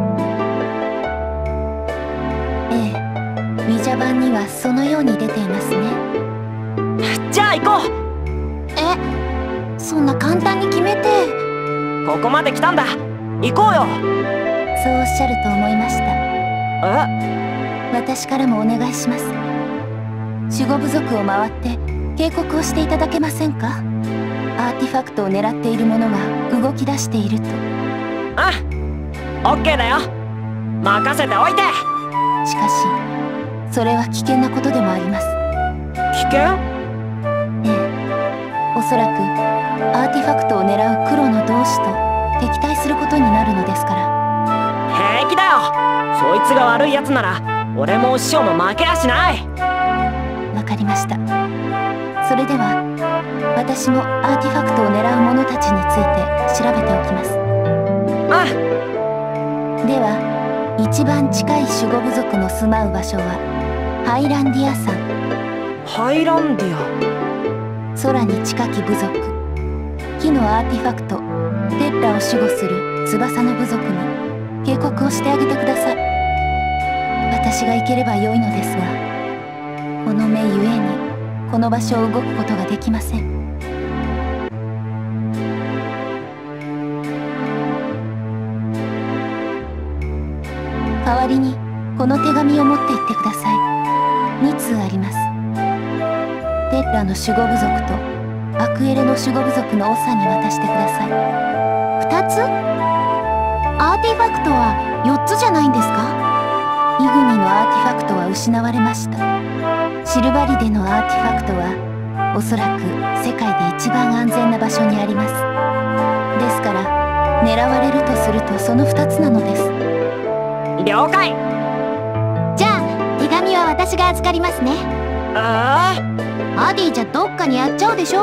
Speaker 4: ええ、ウィジャ版にはそのように出ていますね。
Speaker 5: じゃあ行こう。
Speaker 4: え、そんな簡単に決めて。
Speaker 5: ここまで来たんだ、行こうよ。
Speaker 4: そうおっしゃると思いました。
Speaker 5: え？
Speaker 4: 私からもお願いします。守護部族を回って警告をしていただけませんか？アーティファクトを狙っている者が動き出していると。
Speaker 5: あ、オッケーだよ。任せておいて。
Speaker 4: しかしそれは危険なことでもあります。
Speaker 5: 危険？
Speaker 4: ええ、おそらくアーティファクトを狙う黒の同士と敵対することになるのですから。
Speaker 5: 平気だよ。そいつが悪いやつなら俺もお師匠も負けやしない。
Speaker 4: わかりました。それでは私もアーティファクトを狙う者たちについて調べておきます。
Speaker 5: ああ。
Speaker 4: では一番近い守護部族の住まう場所はハイランディア山。
Speaker 5: ハイランディア。
Speaker 4: 空に近き部族、木のアーティファクトテッラを守護する翼の部族に警告をしてあげてください。私が行ければよいのですが、この目ゆえにこの場所を動くことができません。代わりにこの手紙を持って行ってください。2通あります。テッラの守護部族とアクエレの守護部族の長に渡してください。2つ？アーティファクトは4つじゃないんですか？イグニのアーティファクトは失われました。シルバリデのアーティファクトはおそらく世界で一番安全な場所にあります。ですから狙われるとするとその2つなのです。
Speaker 5: 了解。
Speaker 4: じゃあ手紙は私が預かりますね。
Speaker 5: ア
Speaker 4: ディじゃどっかにやっちゃうでしょ。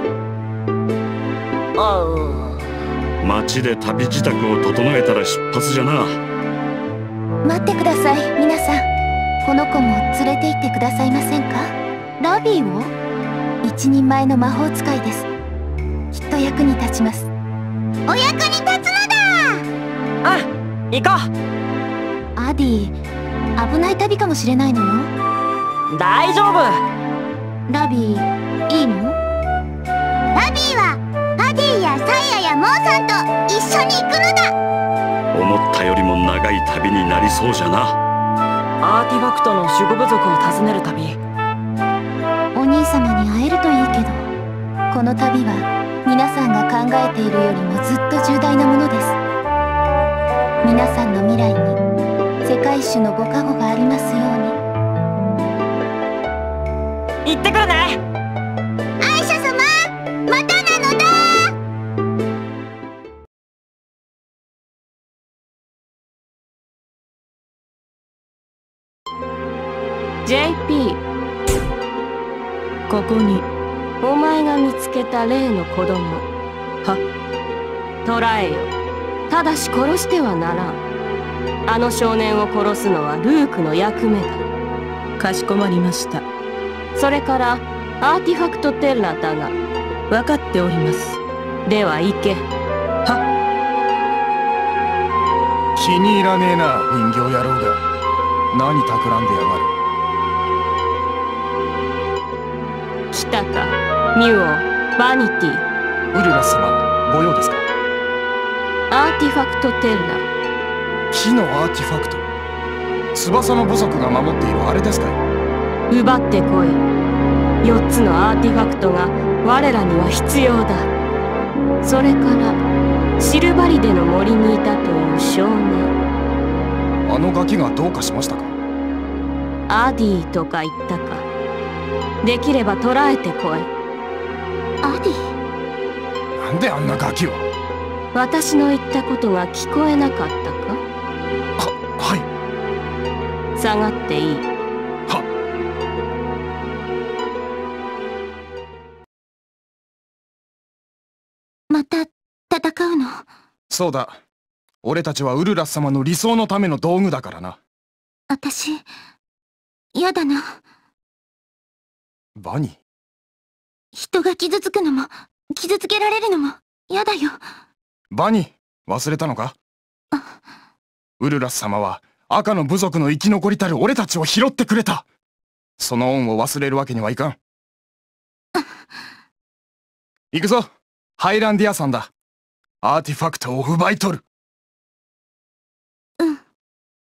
Speaker 6: 町で旅支度を整えたら出発じゃな。
Speaker 4: 待ってください皆さん。この子も連れて行ってくださいませんか？ラビーを？一人前の魔法使いです。きっと役に立ちます。お役に立つのだ。
Speaker 5: あ、行こう。
Speaker 4: アディ、危ない旅かもしれないのよ。
Speaker 5: 大丈夫。
Speaker 4: ラビー、いいの？ラビーはアディやサイヤやモーさんと一緒に行くのだ。
Speaker 6: お思ったよりも長い旅になりそうじゃな。
Speaker 5: アーティファクトの守護部族を訪ねる旅。
Speaker 4: お兄様に会えるといいけど、この旅は皆さんが考えているよりもずっと重大なものです。皆さんの未来に世界種のご加護がありますよう
Speaker 5: に。行ってくるね。
Speaker 4: アイシャ様、またなのだ。
Speaker 2: JP、
Speaker 9: ここに
Speaker 2: お前が見つけた例の子供
Speaker 9: は
Speaker 2: 捕らえよ。ただし殺してはならん。あの少年を殺すのはルークの役目だ。
Speaker 9: かしこまりました。
Speaker 2: それからアーティファクトテッラだが。
Speaker 9: 分かっております。
Speaker 2: では行け。
Speaker 9: は
Speaker 8: 気に入らねえな、人形野郎が。何企んでやがる。
Speaker 2: 来たか、ミュオ、バニティ。
Speaker 8: ウルラス様、ご用ですか？
Speaker 2: アーティファクトテッラ。
Speaker 8: 木のアーティファクト。翼の部族が守っているあれですか？
Speaker 2: 奪ってこい。4つのアーティファクトが我らには必要だ。それからシルバリデの森にいたという少年。
Speaker 8: あのガキがどうかしましたか？
Speaker 2: アディとか言ったか。できれば捕らえてこい。
Speaker 4: アディ？
Speaker 8: なんであんなガキを？
Speaker 2: 私の言ったことが聞こえなかったか？
Speaker 8: はい。
Speaker 2: 下がっていい。
Speaker 8: は。
Speaker 4: また戦うの？
Speaker 8: そうだ。俺たちはウルラス様の理想のための道具だからな。
Speaker 4: 私、やだな。
Speaker 8: バニー？
Speaker 4: 人が傷つくのも、傷つけられるのも、やだよ。
Speaker 8: バニー、忘れたのか？ウルラス様は赤の部族の生き残りたる俺たちを拾ってくれた。その恩を忘れるわけにはいかん。行くぞ、ハイランディアさんだ。アーティファクトを奪い取る。
Speaker 4: うん。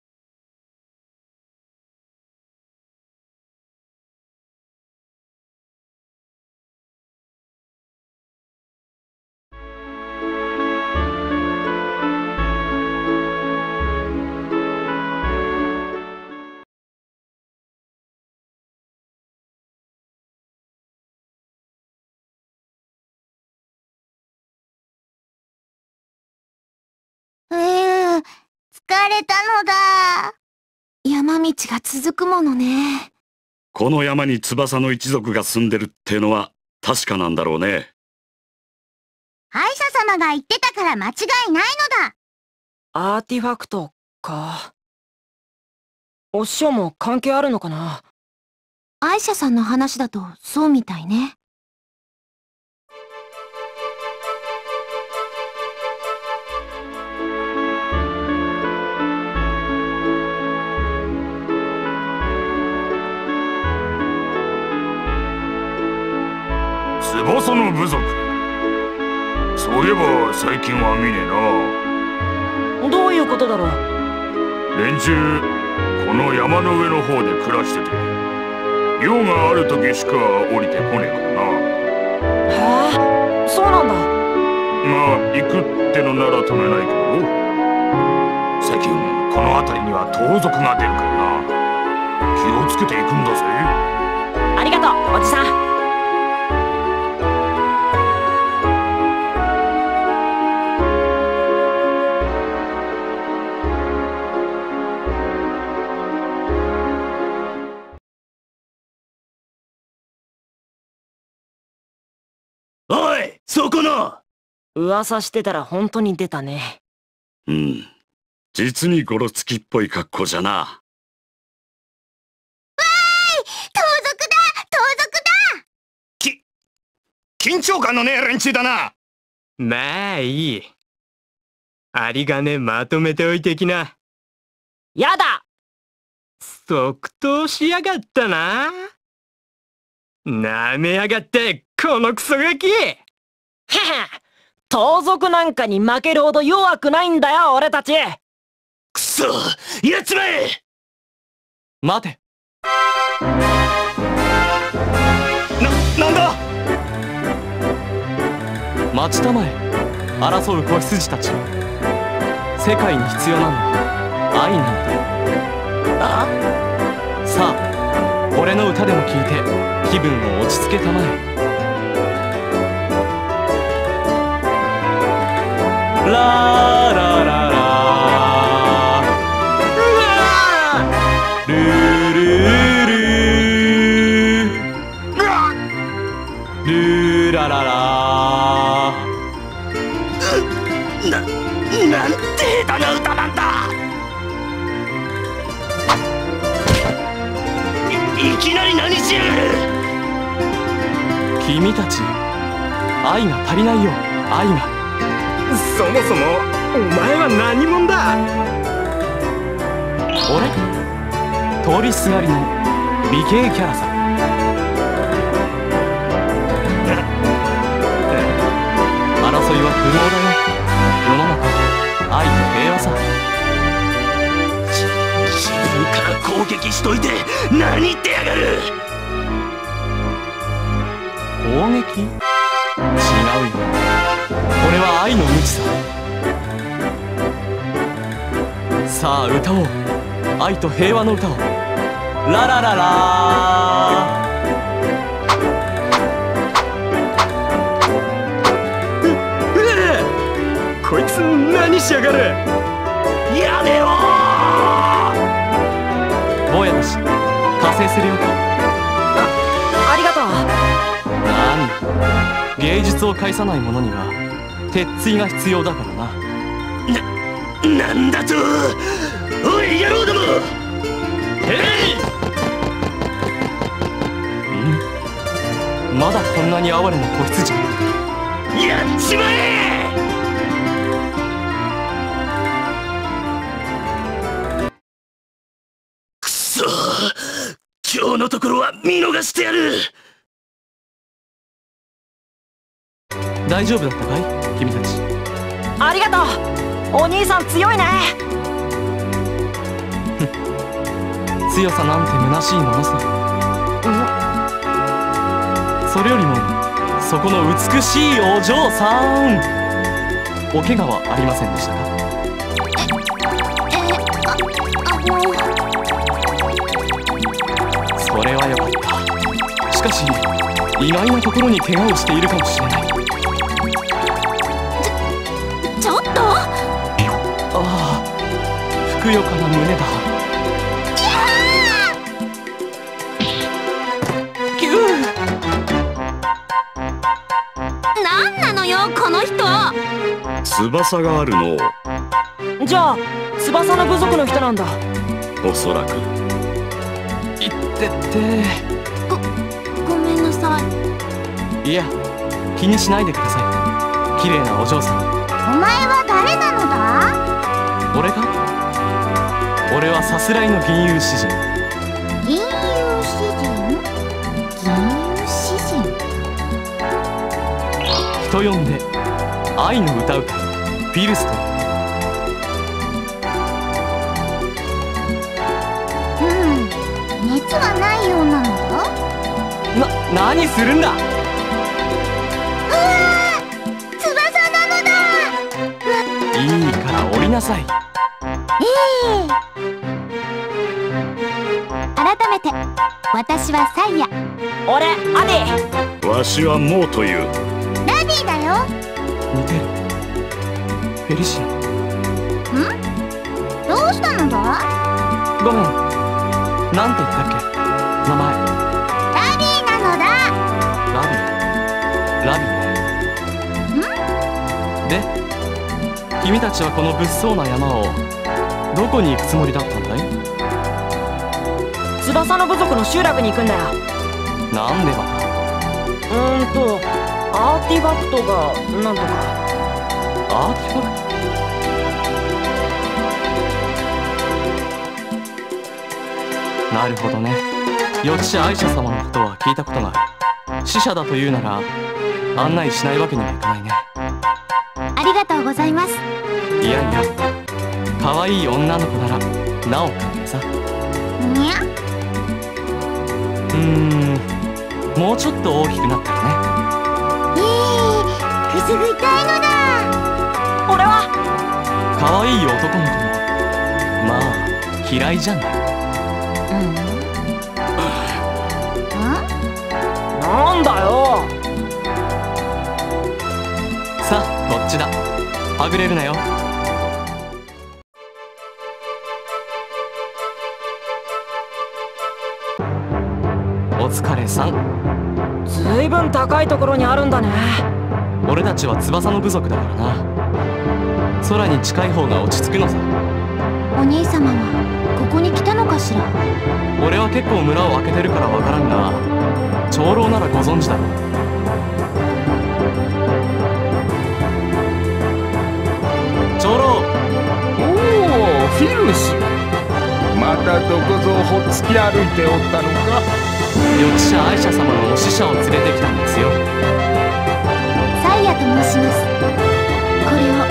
Speaker 4: 疲れたのだ。山道が続くものね。
Speaker 6: この山に翼の一族が住んでるってのは確かなんだろうね。
Speaker 4: 歯医者様が言ってたから間違いないのだ。
Speaker 5: アーティファクトか。お師匠も関係あるのかな？
Speaker 4: 歯医者さんの話だとそうみたいね。
Speaker 1: 翼の部族。そういえば最近は見ね
Speaker 5: えな。どういうことだろう？
Speaker 1: 連中この山の上の方で暮らしてて、用がある時しか降りてこねえからな。
Speaker 5: へえ、そうなんだ。
Speaker 1: まあ行くってのなら止めないけど、最近この辺りには盗賊が出るからな。気をつけていくんだぜ。
Speaker 5: ありがとう、おじさん。
Speaker 1: おい、そこの！
Speaker 5: 噂してたら本当に出たね。
Speaker 6: うん、実にゴロつきっぽい格好じゃな。
Speaker 4: わーい！盗賊だ！盗賊だ！
Speaker 8: 緊張感のねえ連中だな。
Speaker 10: まあいい。有り金まとめておいてきな。
Speaker 5: やだ！
Speaker 10: 即答しやがったな。なめやがってこのクソガキ。
Speaker 5: へへ、盗賊なんかに負けるほど弱くないんだよ俺たち。
Speaker 6: くそ、やっちまえ。
Speaker 7: 待て。
Speaker 6: なんだ。
Speaker 7: 待ちたまえ、争う子羊たち。世界に必要なのは愛なのだ。あ？さあ、俺の歌でも聞いて気分を落ち着けたまえ。ラーラララルールールールーラララ。
Speaker 6: なんて下手な歌なんだ。いきなり何しやがる。
Speaker 7: 君たち愛が足りないよ。愛が。
Speaker 10: そもそもお前は何者だ。
Speaker 7: 俺通りすがりの美形キャラさ。争いは不毛だよ。世の中愛と平和さ。
Speaker 6: 自分から攻撃しといて何言ってやがる。
Speaker 7: 攻撃？違うよ。これは愛の無知さ。さあ歌おう。愛と平和の歌を。ララララ
Speaker 10: こいつ何しやがる。
Speaker 6: やめろ
Speaker 7: ー。坊やだし加勢するよ。
Speaker 5: ありがと
Speaker 7: う。芸術を介さない者には鉄槌が必要だからな。
Speaker 6: なんだと。おい野郎ども。
Speaker 7: まだこんなに哀れな子羊。
Speaker 6: やっちまえ。くそ、今日のところは見逃してやる。
Speaker 7: 大丈夫だったかい君たち。
Speaker 5: ありがとう。お兄さん強いね。
Speaker 7: 強さなんて虚しいものさ。それよりもそこの美しいお嬢さん、お怪我はありませんでしたか？それはよかった。しかし意外なところに怪我をしているかもしれない。
Speaker 4: ちょっと。
Speaker 7: ああ、ふくよかな胸だ。キュー。
Speaker 4: なんなのよこの人。
Speaker 6: 翼があるの。
Speaker 5: じゃあ翼の部族の人なんだ。
Speaker 6: おそらく。
Speaker 7: いってって
Speaker 4: ごめんなさい。
Speaker 7: いや、気にしないでください。綺麗なお嬢さん。
Speaker 4: お前は誰なのだ？
Speaker 7: 俺か？俺はさすらいの銀融詩人。
Speaker 4: 銀融詩人？銀融詩人？
Speaker 7: 人呼んで愛の歌うたフィルスという。
Speaker 4: 熱はないようなのだ。
Speaker 7: 何するんだ。
Speaker 4: うわー、翼なのだ。
Speaker 7: いいから降りなさい。
Speaker 4: 改めて私はサイヤ。
Speaker 5: 俺アディ。
Speaker 6: わしはモーという。
Speaker 4: ラビーだよ。
Speaker 7: 似てる。フェリシア。
Speaker 4: ん？どうしたのだ？
Speaker 7: ごめん、なんて言ったっけ名前。
Speaker 4: ラビーなのだ。
Speaker 7: ラビー。ラビーね。で、君たちはこの物騒な山をどこに行くつもりだったんだい？
Speaker 5: 翼の部族の集落に行くんだよ。
Speaker 7: なんでまた？
Speaker 5: アーティファクトがなんとか。
Speaker 7: アーティファクト？なるほどね。予知者アイシャ様のことは聞いたことがある。死者だというなら案内しないわけにはいかないね。
Speaker 4: ありがとうございます。
Speaker 7: いやいや、 可愛い女の子ならなおくんでさ。
Speaker 4: にゃ。
Speaker 7: もうちょっと大きくなったらね。
Speaker 4: くすぐったいのだ。
Speaker 5: 俺は
Speaker 7: 可愛い男の子もまあ嫌いじゃない。
Speaker 5: なんだよ。
Speaker 7: さあこっちだ。はぐれるなよ。お疲れさん。
Speaker 5: ずいぶん高いところにあるんだね。
Speaker 7: 俺たちは翼の部族だからな。空に近い方が落ち着くのさ。
Speaker 4: お兄様はここに来たのかしら。
Speaker 7: 俺は結構村を開けてるからわからんが、長老ならご存知だろう。長老。
Speaker 8: おお、フィルス。またどこぞをほっつき歩いておったのか。
Speaker 7: 預知者アイシャ様のお使者を連れてきたんですよ。
Speaker 4: サイヤと申します。これを。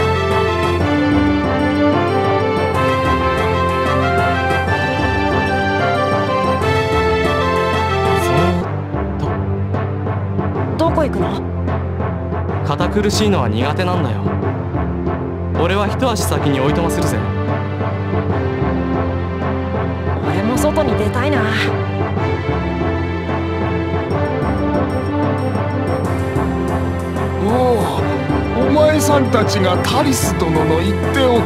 Speaker 5: どこ行くの？
Speaker 7: 堅苦しいのは苦手なんだよ。俺は一足先においとまするぜ。
Speaker 5: 俺も外に出たいな。
Speaker 8: お前さんたちがタリス殿の言っておった。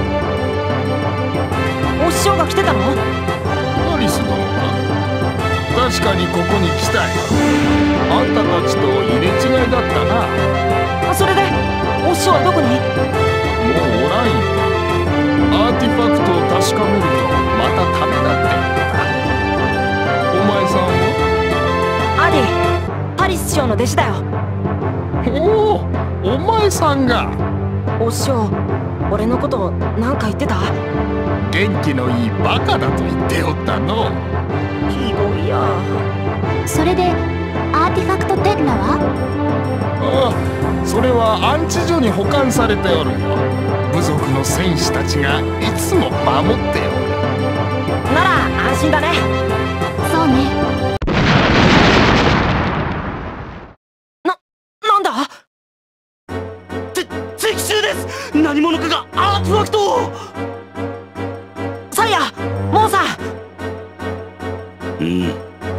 Speaker 5: お師匠が来てたの？
Speaker 8: タリス殿か。確かにここに来たよ。あんたたちと入れ違いだったな。
Speaker 5: それでお師匠はどこに？
Speaker 8: もうおらんよ。アーティファクトを確かめるとまたためだって言った。お前さんは？
Speaker 5: アディ、タリス師匠の弟子だよ。
Speaker 8: おお、お前さんが。
Speaker 5: お師匠、俺のこと何か言ってた？
Speaker 8: 元気のいいバカだと言っておったの。
Speaker 5: ひどいや。
Speaker 4: それでアーティファクトテッラは？
Speaker 8: ああ、それは安置所に保管されておるよ。部族の戦士たちがいつも守っておる。
Speaker 5: なら安心だね。
Speaker 4: そうね。
Speaker 5: なんだ？
Speaker 7: 敵襲です。何者かがアーティファクトを。
Speaker 5: サイヤ、モンさん。
Speaker 4: ええ。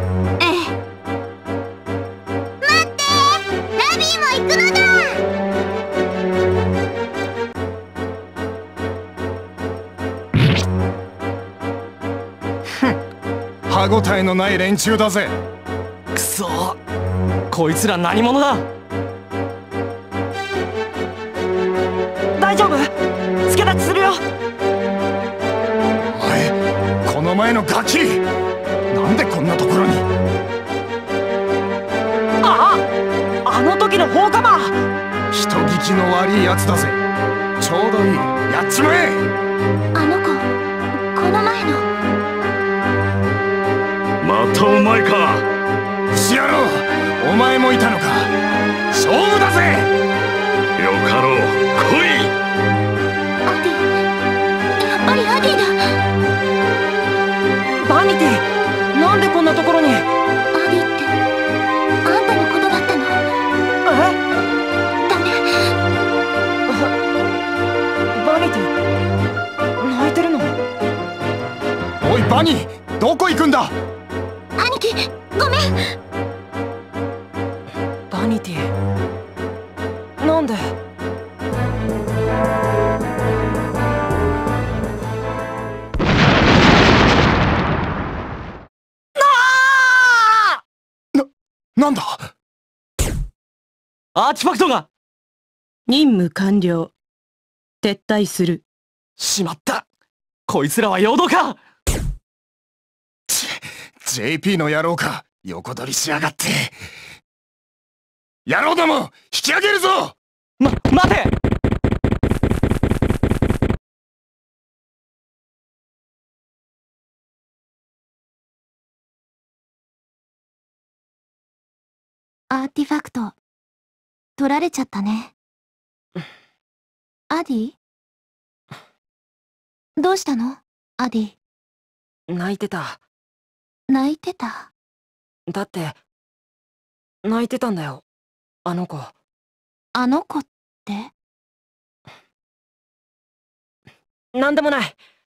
Speaker 4: 待って、ラビーも行くのだ。
Speaker 8: 歯ごたえのない連中だぜ。
Speaker 7: くそー、こいつら何者だ。
Speaker 5: 大丈夫？助立ちするよ。
Speaker 8: お前、この前のガキ、なんでこんなところに。
Speaker 5: あの時の放火魔。
Speaker 8: 人聞きの悪いやつだぜ。ちょうどいい、やっちまえ。
Speaker 4: あの子、この前の。
Speaker 6: またお前か。
Speaker 8: 牛野郎、お前もいたのか。勝負だぜ。
Speaker 6: よかろう、来い。
Speaker 4: アディ、やっぱりアディだ。
Speaker 5: バニティ、なんでこんなところに？
Speaker 4: アディってあんたのことだったの？ダメ。
Speaker 5: バニティ、泣いてるの？
Speaker 8: おいバニー、どこ行くんだ。
Speaker 4: 兄貴、ごめん。
Speaker 5: バニティ、なんで？
Speaker 8: なんだ？
Speaker 7: アーティファクトが。
Speaker 9: 任務完了。撤退する。
Speaker 7: しまった、こいつらは陽動か。
Speaker 8: JP の野郎か。横取りしやがって。野郎ども、引き上げるぞ。
Speaker 7: 待て。
Speaker 4: アーティファクト取られちゃったね。アディ？ どうしたのアディ？
Speaker 5: 泣いてた。
Speaker 4: 泣いてた？
Speaker 5: だって、泣いてたんだよ、あの子。
Speaker 4: あの子って？
Speaker 5: なんでもない。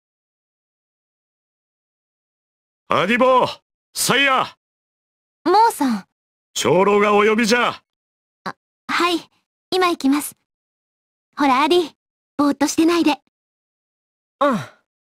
Speaker 6: アディボー、サイヤ！
Speaker 4: モーさん。
Speaker 6: 長老がお呼びじゃ。
Speaker 4: はい、今行きます。ほらアディ、ぼーっとしてないで。
Speaker 5: うん。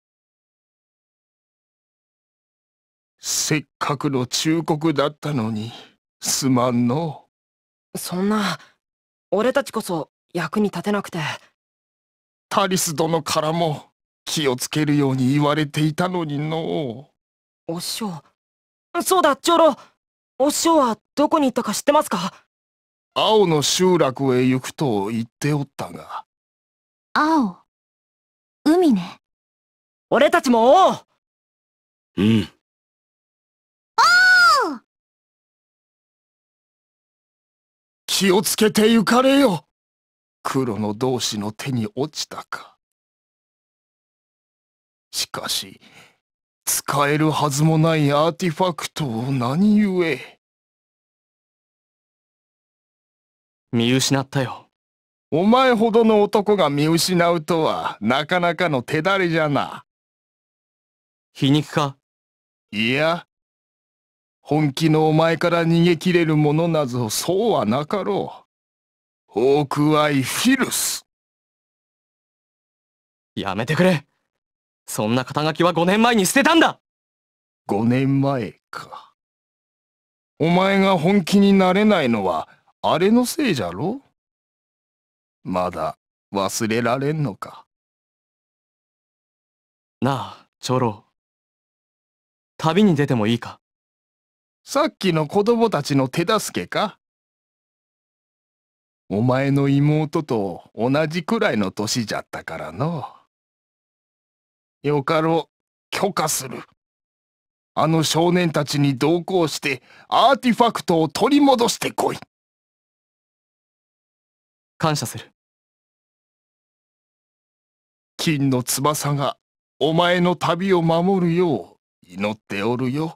Speaker 8: せっかくの忠告だったのに、すまんの。
Speaker 5: そんな、俺たちこそ役に立てなくて。
Speaker 8: タリス殿からも気をつけるように言われていたのにの。
Speaker 5: お師匠。そうだ、長老。お師匠はどこに行ったか知ってますか？
Speaker 8: 青の集落へ行くと言っておったが。
Speaker 4: 青。海ね。
Speaker 5: 俺たちも追おう。
Speaker 6: うん。
Speaker 4: おー！
Speaker 8: 気をつけて行かれよ。黒の同士の手に落ちたか。しかし、使えるはずもないアーティファクトを何故。
Speaker 7: 見失ったよ。
Speaker 8: お前ほどの男が見失うとはなかなかの手だれじゃな。
Speaker 7: 皮肉か？
Speaker 8: いや、本気のお前から逃げ切れるものなぞそうはなかろう。ホークアイ・フィルス。
Speaker 7: やめてくれ。そんな肩書きは5年前に捨てたんだ。
Speaker 8: 5年前か。お前が本気になれないのはあれのせいじゃろ？まだ忘れられんのか。
Speaker 7: なあ、長老。旅に出てもいいか？
Speaker 8: さっきの子供たちの手助けか？お前の妹と同じくらいの年じゃったからの。よかろう、許可する。あの少年たちに同行してアーティファクトを取り戻してこい。
Speaker 7: 感謝する。
Speaker 8: 金の翼がお前の旅を守るよう祈っておるよ。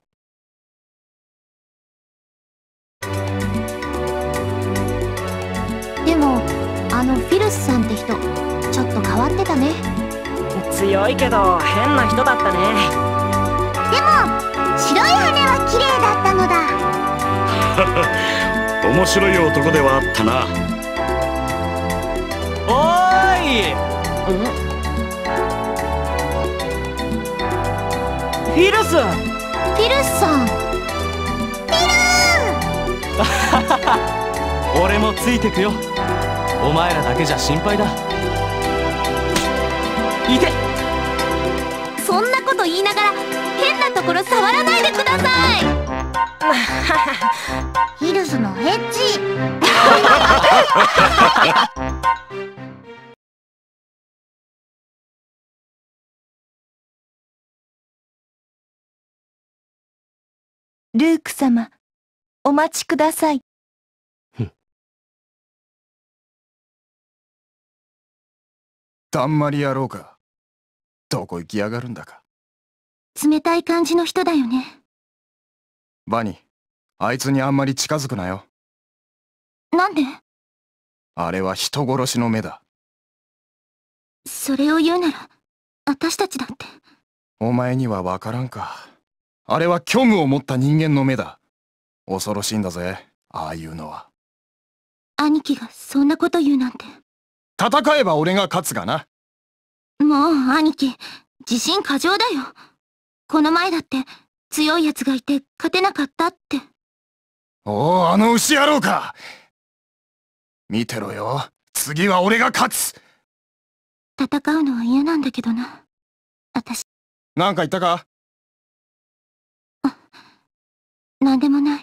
Speaker 4: でもあのフィルスさんって人、ちょっと変わってたね。
Speaker 5: 強いけど変な人だったね。
Speaker 4: でも白い羽は綺麗だったのだ。
Speaker 6: 面白い男ではあったな。
Speaker 7: おーい！
Speaker 5: フィルス！
Speaker 4: フィルスさん。フィルー！
Speaker 7: 俺もついてくよ。お前らだけじゃ心配だ。いて！
Speaker 4: そんなこと言いながら変なところ触らないでください。フィルスのエッチ。ルーク様、お待ちください。
Speaker 8: だんまり野郎か。どこ行きやがるんだか。
Speaker 4: 冷たい感じの人だよね。
Speaker 8: バニー、あいつにあんまり近づくなよ。
Speaker 4: なんで？
Speaker 8: あれは人殺しの目だ。
Speaker 4: それを言うなら私たちだって。
Speaker 8: お前にはわからんか。あれは虚無を持った人間の目だ。恐ろしいんだぜ、ああいうのは。
Speaker 4: 兄貴がそんなこと言うなんて。
Speaker 8: 戦えば俺が勝つがな。
Speaker 4: もう兄貴、自信過剰だよ。この前だって強い奴がいて勝てなかったって。
Speaker 8: おお、あの牛野郎か。見てろよ、次は俺が勝つ。
Speaker 4: 戦うのは嫌なんだけどな、私。
Speaker 8: なんか言ったか？
Speaker 4: なんでもない。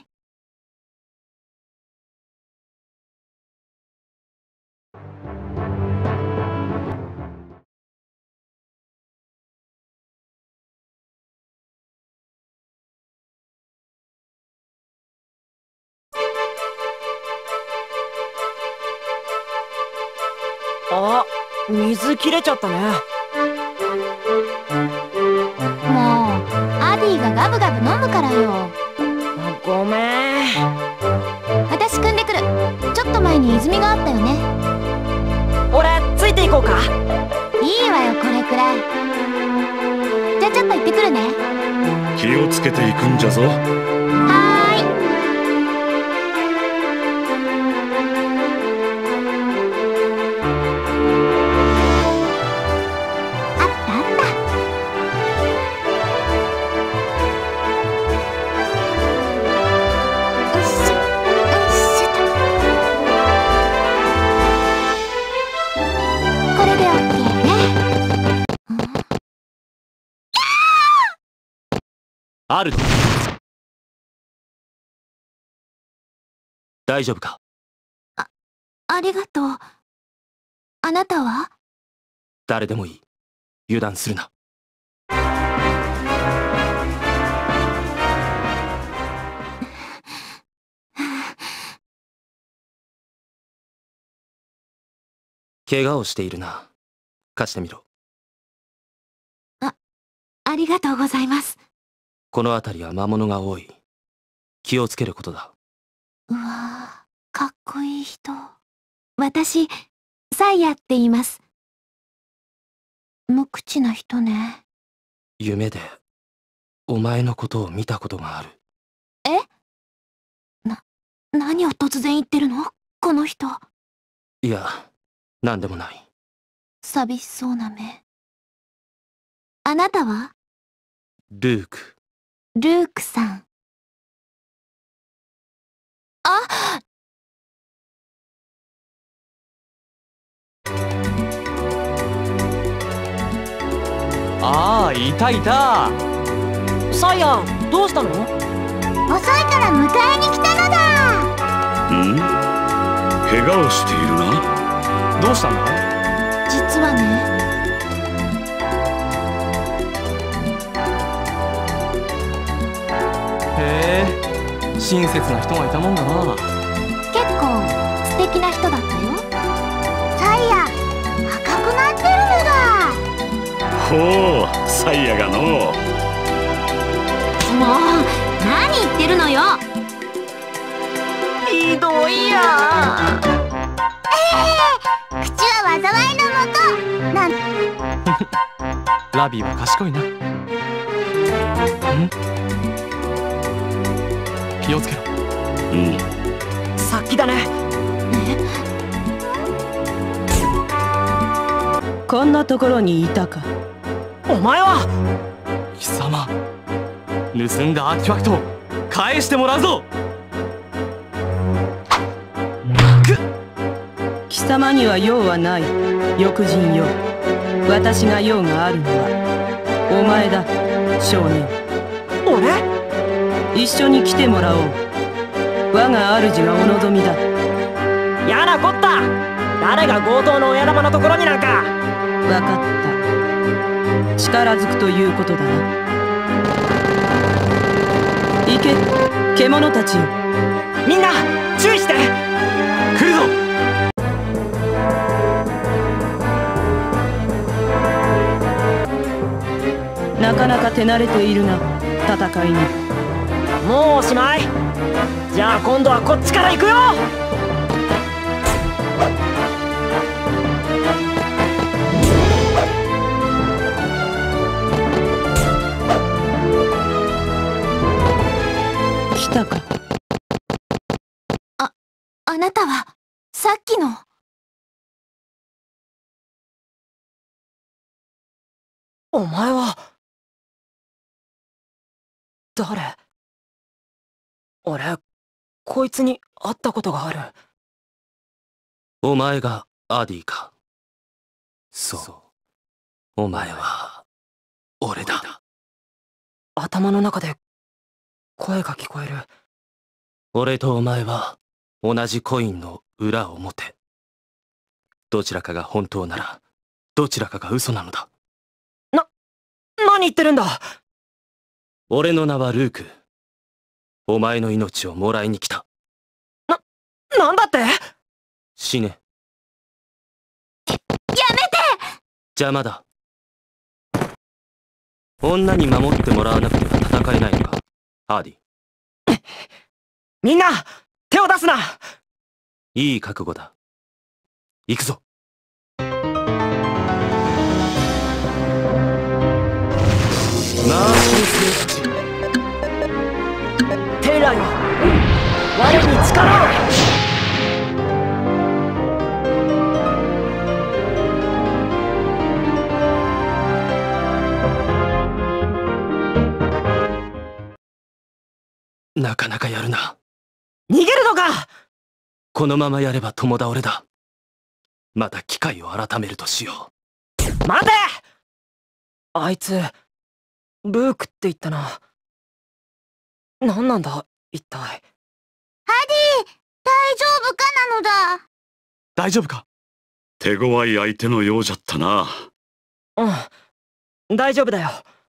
Speaker 5: あ、水切れちゃったね。
Speaker 4: ガブガブ飲むからよ。
Speaker 5: ごめん。
Speaker 4: 私汲んでくる。ちょっと前に泉があったよね。
Speaker 5: 俺ついていこうか。
Speaker 4: いいわよこれくらい。じゃあちょっと行ってくるね。
Speaker 6: 気をつけていくんじゃぞ。
Speaker 4: はーい。あったあった。うっしょうっしょと。これでオッケーね。
Speaker 7: アルディ、大丈夫か？
Speaker 4: ありがとう。あなたは？
Speaker 7: 誰でもいい。油断するな。怪我をしているな。貸してみろ。
Speaker 4: ありがとうございます。
Speaker 7: この辺りは魔物が多い。気をつけることだ。
Speaker 4: うわぁ、かっこいい人。私、サイヤって言います。無口な人ね。
Speaker 7: 夢でお前のことを見たことがある。
Speaker 4: え？何を突然言ってるの？この人。
Speaker 7: いや、なんでもない。
Speaker 4: 寂しそうな目。あなたは？
Speaker 7: ルーク。
Speaker 4: ルークさん。あ！
Speaker 7: ああ、いたいた。
Speaker 5: サイヤ、どうしたの？
Speaker 4: 遅いから迎えに来たのだ。
Speaker 6: 怪我をしているな。
Speaker 7: どうしたの？
Speaker 4: 実はね。
Speaker 7: へえ、親切な人がいたもんだな。
Speaker 4: 結構素敵な人だったよ。サイヤ、赤くなってるのだ。
Speaker 6: ほう、サイヤがの。
Speaker 4: もう何言ってるのよ。
Speaker 5: ひどいや。
Speaker 4: 口は災いのもとなん。
Speaker 7: ラビーは賢いな。気をつけろ。
Speaker 5: さっきだね。
Speaker 9: こんなところにいたか。
Speaker 5: お前は。
Speaker 7: 貴様、盗んだアーティファクトを返してもらうぞ。
Speaker 9: 貴様には用はない。翼人よ。私が用があるのはお前だ、少年。
Speaker 5: 俺？
Speaker 9: 一緒に来てもらおう。我が主がお望みだ。
Speaker 5: やなこった。誰が強盗の親玉のところになんか。
Speaker 9: 分かった。力ずくということだな。行け、獣たちよ。
Speaker 5: みんな注意して。
Speaker 7: 来るぞ。
Speaker 9: なかなか手慣れているな、戦いに。
Speaker 5: もうおしまい。じゃあ今度はこっちから行くよ。
Speaker 9: 来たか。
Speaker 4: あなたはさっきの。
Speaker 5: お前は誰？俺、こいつに会ったことがある。
Speaker 7: お前がアディか。そう。お前は俺だ。
Speaker 5: 頭の中で声が聞こえる。
Speaker 7: 俺とお前は同じコインの裏表。どちらかが本当ならどちらかが嘘なのだ。
Speaker 5: 何言ってるんだ。
Speaker 7: 俺の名はルーク。お前の命をもらいに来た。
Speaker 5: なんだって？
Speaker 7: 死ね。
Speaker 4: やめて！
Speaker 7: 邪魔だ。 女に守ってもらわなくては戦えないのか、ハーディ。
Speaker 5: みんな手を出すな。
Speaker 7: いい覚悟だ。行くぞ。マーシウス・エッジ。
Speaker 5: テイラーよ、我に力を。
Speaker 7: なかなかやるな。
Speaker 5: 逃げるのか。
Speaker 7: このままやれば共倒れだ。また機会を改めるとしよ
Speaker 5: う。待て。あいつルークって言ったな。何なんだ一体。ハ
Speaker 4: ディ、大丈夫かなのだ。
Speaker 7: 大丈夫か。
Speaker 6: 手強い相手のようじゃったな。
Speaker 5: うん、大丈夫だよ。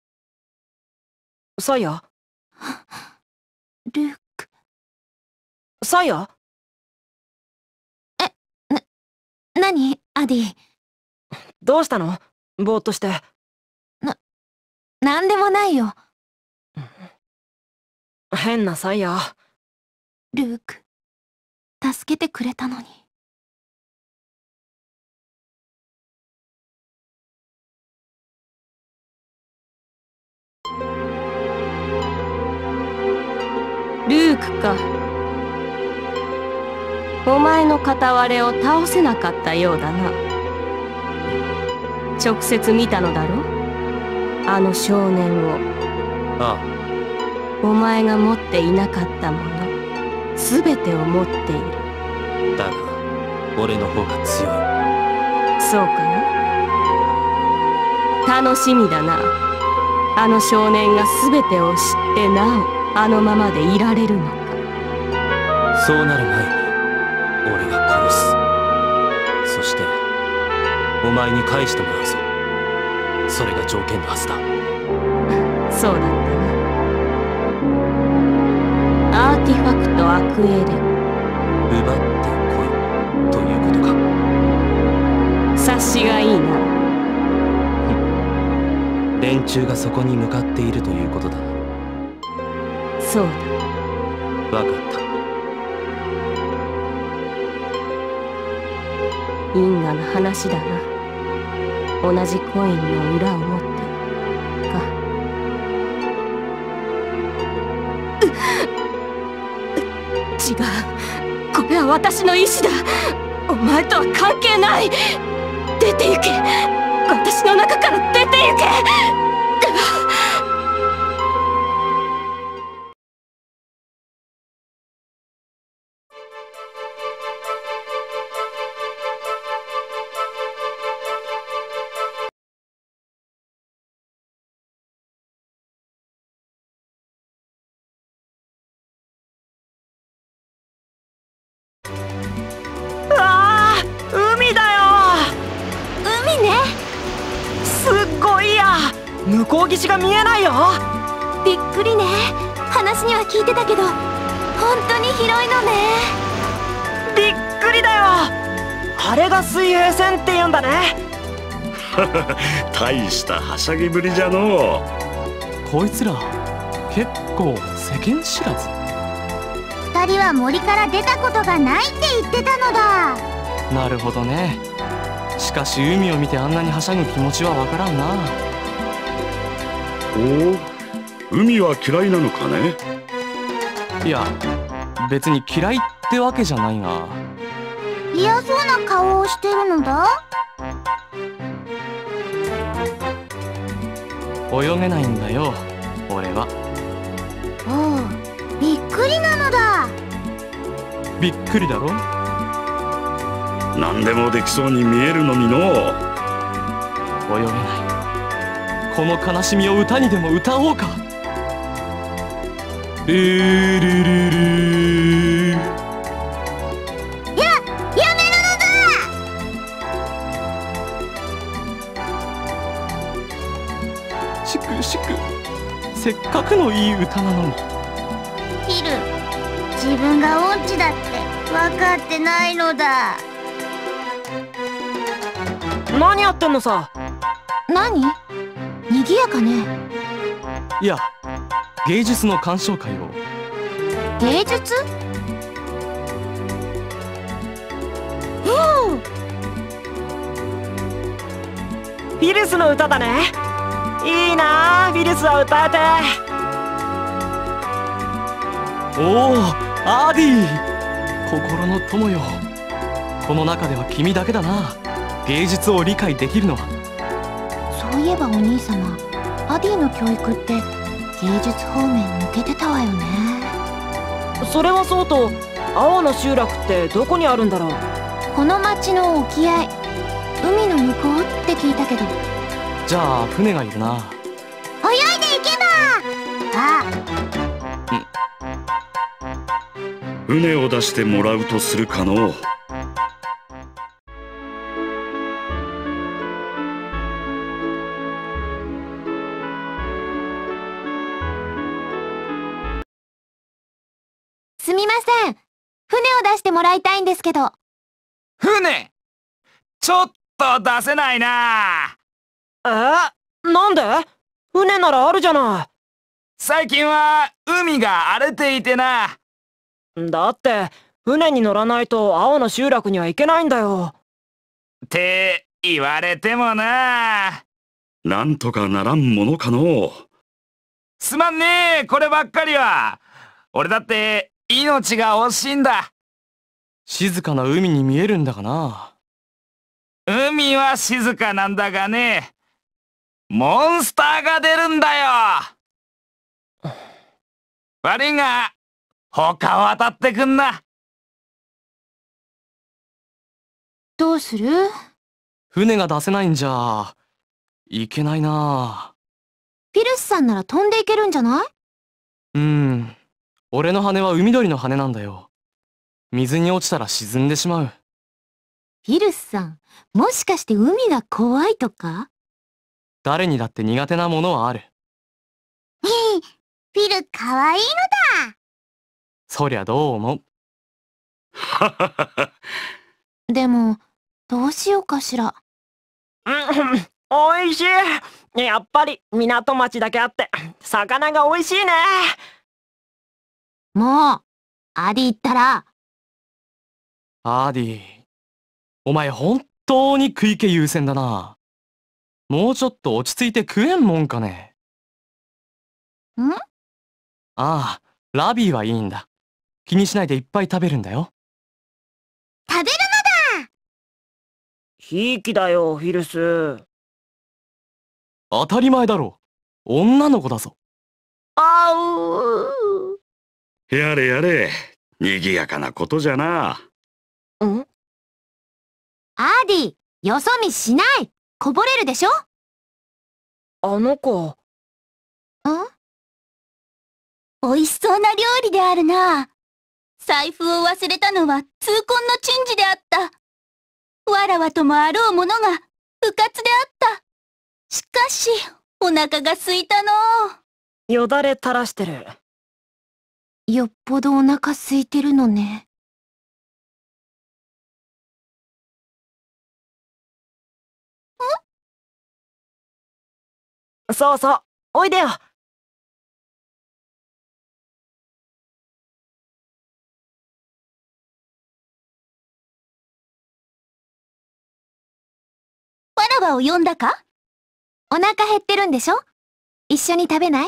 Speaker 5: サイヤ。
Speaker 4: ルーク。
Speaker 5: サイヤ。
Speaker 4: 何アディ。
Speaker 5: どうしたの？ぼーっとして。
Speaker 4: なんでもないよ。
Speaker 5: 変なサイヤ。
Speaker 4: ルーク、助けてくれたのに。
Speaker 2: ルークか。お前の片割れを倒せなかったようだな。直接見たのだろ、あの少年を。
Speaker 7: ああ。
Speaker 2: お前が持っていなかったもの全てを持っている。
Speaker 7: だが俺の方が強い。
Speaker 2: そうかな。楽しみだな。あの少年が全てを知ってなおあのままでいられるのか。
Speaker 7: そうなる前に俺が殺す。そしてお前に返してもらうぞ。それが条件のはずだ。
Speaker 2: そうだったな。アーティファクトアクエレ
Speaker 7: 奪ってこいということか。
Speaker 2: 察しがいいな。
Speaker 7: 連中がそこに向かっているということだな。
Speaker 2: そうだ。
Speaker 7: わかった。
Speaker 2: 因果な話だな。同じコインの裏を持ってか。違う、これは私の意志だ。お前とは関係ない。出て行け。私の中から出て行け。
Speaker 5: 海だよ。
Speaker 4: 海ね。
Speaker 5: すっごいや。向こう岸が見えないよ。
Speaker 4: びっくりね。話には聞いてたけど本当に広いのね。
Speaker 5: びっくりだよ。あれが水平線って言うんだね。
Speaker 6: 大したはしゃぎぶりじゃの
Speaker 7: う。こいつら結構世間知らず。
Speaker 4: 二人は森から出たことがないって言ってたのだ。
Speaker 7: なるほどね。しかし海を見てあんなにはしゃぐ気持ちはわからんな。
Speaker 6: おお、海は嫌いなのかね。
Speaker 7: いや別に嫌いってわけじゃないが。
Speaker 4: 嫌そうな顔をしてるのだ。
Speaker 7: 泳げないんだよ俺は。
Speaker 4: おう、びっくりなのだ。
Speaker 7: びっくりだろ。
Speaker 6: 何でもできそうに見えるのにの。
Speaker 7: 泳げない。この悲しみを歌にでも歌おうか。ルルルル。
Speaker 4: やめるのだ。
Speaker 7: しくしく、せっかくのいい歌なのに。
Speaker 4: ヒル、自分が音痴だって分かってないのだ。
Speaker 5: 何やってんのさ。
Speaker 4: 何？賑やかね。
Speaker 7: いや、芸術の鑑賞会を。
Speaker 4: 芸術？
Speaker 5: フィルスの歌だね。いいなあ、フィルスは歌えて。
Speaker 7: おお、アーディ、心の友よ。この中では君だけだな、芸術を理解できるのは。
Speaker 4: そういえばお兄様、アディの教育って芸術方面抜けてたわよね。
Speaker 5: それはそうと、青の集落ってどこにあるんだろう。
Speaker 4: この町の沖合、海の向こうって聞いたけど。
Speaker 7: じゃあ船がいるな。
Speaker 4: 泳いで行けば。
Speaker 6: 船を出してもらうとするかのう。
Speaker 4: すみません、船を出してもらいたいんですけど。
Speaker 3: 船？ちょっと出せないな。
Speaker 5: なんで？船ならあるじゃない。
Speaker 3: 最近は海が荒れていてな。
Speaker 5: だって船に乗らないと青の集落には行けないんだよ。
Speaker 3: って言われてもな。
Speaker 6: なんとかならんものかのう。
Speaker 3: すまんねえ、こればっかりは。俺だって命が惜しいんだ。
Speaker 7: 静かな海に見えるんだがな。
Speaker 3: 海は静かなんだがね、モンスターが出るんだよ。悪いが他を当たってくんな。
Speaker 4: どうする？
Speaker 7: 船が出せないんじゃいけないな。
Speaker 4: フィルスさんなら飛んでいけるんじゃない？
Speaker 7: 俺の羽は海鳥の羽なんだよ。水に落ちたら沈んでしまう。
Speaker 4: フィルスさん、もしかして海が怖いとか？
Speaker 7: 誰にだって苦手なものはある。
Speaker 4: フィルかわいいのだ。
Speaker 7: そりゃどう思う？
Speaker 4: でもどうしようかしら。
Speaker 5: おいしい。やっぱり港町だけあって魚がおいしいね。
Speaker 4: もうアディったら。
Speaker 7: アーディ、お前本当に食い気優先だな。もうちょっと落ち着いて食えんもんかね。
Speaker 4: あ
Speaker 7: あ、ラビーはいいんだ。気にしないでいっぱい食べるんだよ。
Speaker 4: 食べるのだ。
Speaker 5: ひいきだよ、フィルス。
Speaker 7: 当たり前だろ。女の子だぞ。
Speaker 6: やれやれ、賑やかなことじゃな。
Speaker 4: アーディ、よそ見しない。こぼれるでしょ。
Speaker 5: あの子。
Speaker 4: おいしそうな料理であるな。財布を忘れたのは痛恨の珍事であった。わらわともあろうものがうかつであった。しかしお腹が空いたの。
Speaker 5: よだれ垂らしてる。
Speaker 4: よっぽどお腹空いてるのね。
Speaker 5: そうそう、おいでよ。
Speaker 4: わらわを呼んだか？お腹減ってるんでしょ？一緒に食べない？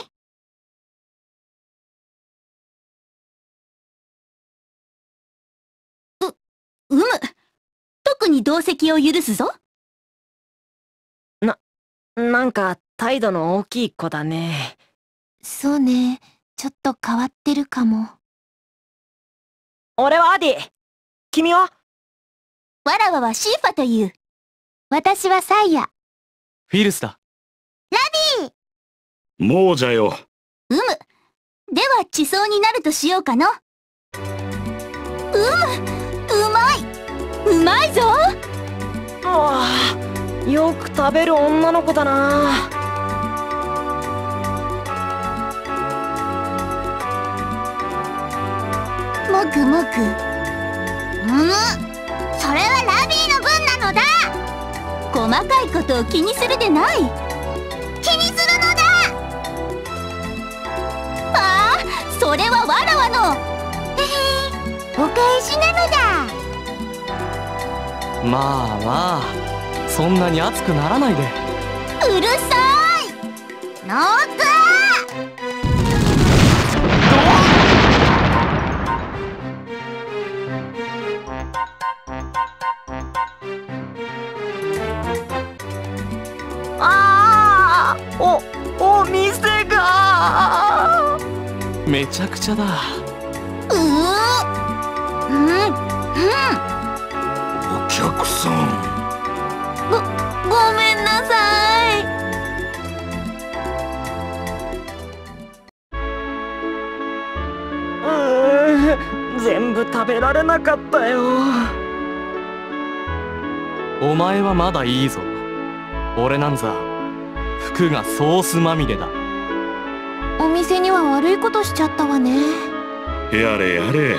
Speaker 4: 特に同席を許すぞ。
Speaker 5: なんか態度の大きい子だね。
Speaker 4: そうね、ちょっと変わってるかも。
Speaker 5: 俺はアディ。君は？
Speaker 4: わらわはシーファという。私はサイヤ。
Speaker 7: フィルスだ。
Speaker 4: ラビ
Speaker 6: ー。もうじゃよ。
Speaker 4: では地層になるとしようかの。うまいぞ。
Speaker 5: よく食べる女の子だな。
Speaker 4: もぐもぐ。それはラビーの分なのだ。細かいことを気にするでない。気にするのだ。 お返しなのだ。
Speaker 7: まあまあ、そんなに熱くならないで。
Speaker 4: うるさいノーズ。
Speaker 5: ああ、お店が
Speaker 7: めちゃくちゃだ。
Speaker 1: お客さん、
Speaker 4: ごめんなさい。
Speaker 5: 全部食べられなかったよ。
Speaker 7: お前はまだいいぞ。俺なんざ服がソースまみれだ。
Speaker 4: お店には悪いことしちゃったわね。
Speaker 6: やれやれ。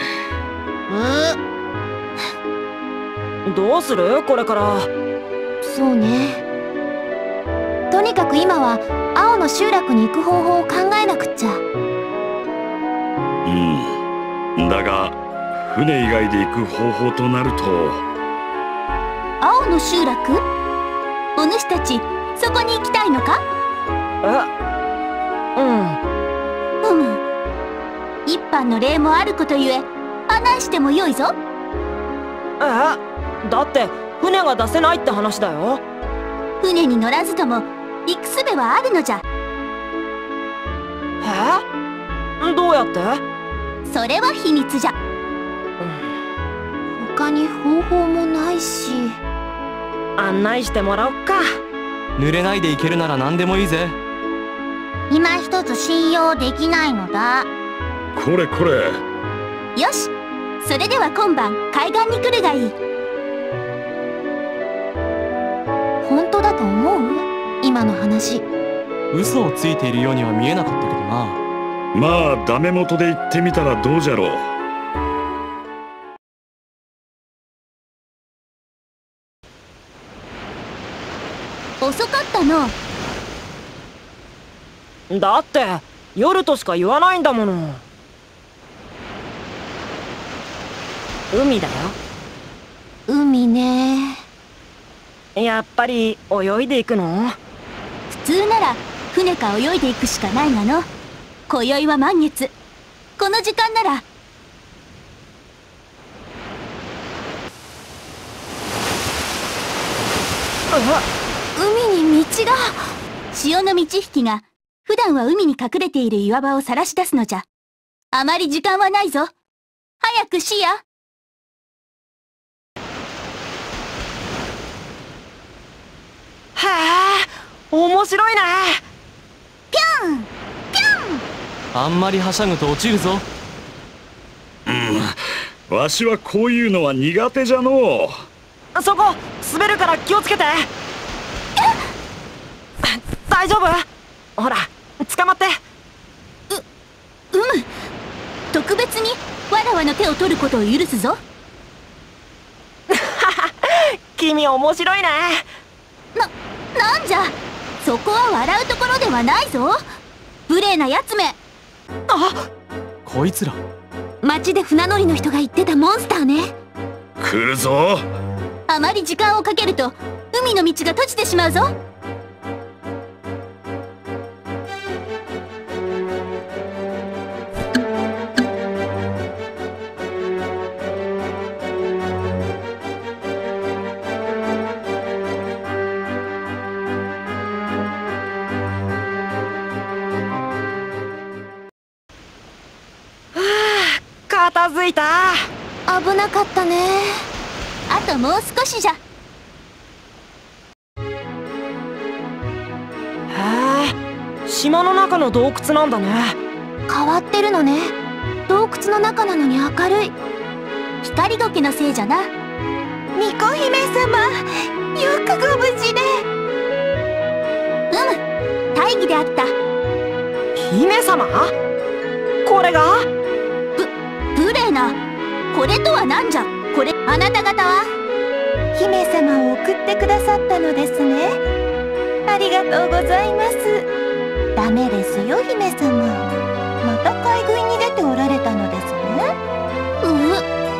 Speaker 5: どうするこれから。
Speaker 4: そうね。とにかく今は青の集落に行く方法を考えなくっちゃ。
Speaker 6: だが船以外で行く方法となると。
Speaker 4: 青の集落？お主たちそこに行きたいのか？一般の礼もあることゆえ案内してもよいぞ。
Speaker 5: だって船が出せないって話だよ。
Speaker 4: 船に乗らずとも行く術はあるのじゃ。
Speaker 5: どうやって？
Speaker 4: それは秘密じゃ。他に方法もないし。
Speaker 5: 案内してもらおっか。
Speaker 7: 濡れないで行けるなら何でもいいぜ。
Speaker 4: 今一つ信用できないのだ。
Speaker 6: これこれ。
Speaker 4: よし、それでは今晩海岸に来るがいい。本当だと思う？今の話。
Speaker 7: 嘘をついているようには見えなかったけどな。
Speaker 6: まあダメ元で言ってみたらどうじゃろう。
Speaker 4: 遅かったの。
Speaker 5: だって夜としか言わないんだもの。海だよ。
Speaker 4: 海ね。
Speaker 5: やっぱり泳いでいくの？
Speaker 4: 普通なら船か泳いでいくしかないがの。今宵は満月。この時間なら。海に道が。潮の満ち引きが普段は海に隠れている岩場を晒し出すのじゃ。あまり時間はないぞ。早くしや。
Speaker 5: 面白いね。
Speaker 4: ぴょんぴょ
Speaker 7: ん。あんまりはしゃぐと落ちるぞ。
Speaker 6: わしはこういうのは苦手じゃのう。
Speaker 5: そこ滑るから気をつけて。大丈夫？ほら捕まって。
Speaker 4: 特別にわらわの手を取ることを許すぞ。
Speaker 5: 君面白いね。
Speaker 4: なんじゃ、そこは笑うところではないぞ。無礼なやつめ。
Speaker 7: こいつら
Speaker 4: 町で船乗りの人が言ってたモンスターね。
Speaker 6: 来るぞ。
Speaker 4: あまり時間をかけると海の道が閉じてしまうぞ。
Speaker 5: 片付いた。
Speaker 4: 危なかったね。あともう少しじゃ。
Speaker 5: 島の中の洞窟なんだね。
Speaker 4: 変わってるのね。洞窟の中なのに明るい。光苔のせいじゃな。巫女姫様、よくご無事で。大儀であった。
Speaker 5: 姫様？これが？
Speaker 4: 無礼な。これとは何じゃ。これ、あなた方は姫様を送ってくださったのですね。ありがとうございます。ダメですよ、姫様。また買い食いに出ておられたのですね。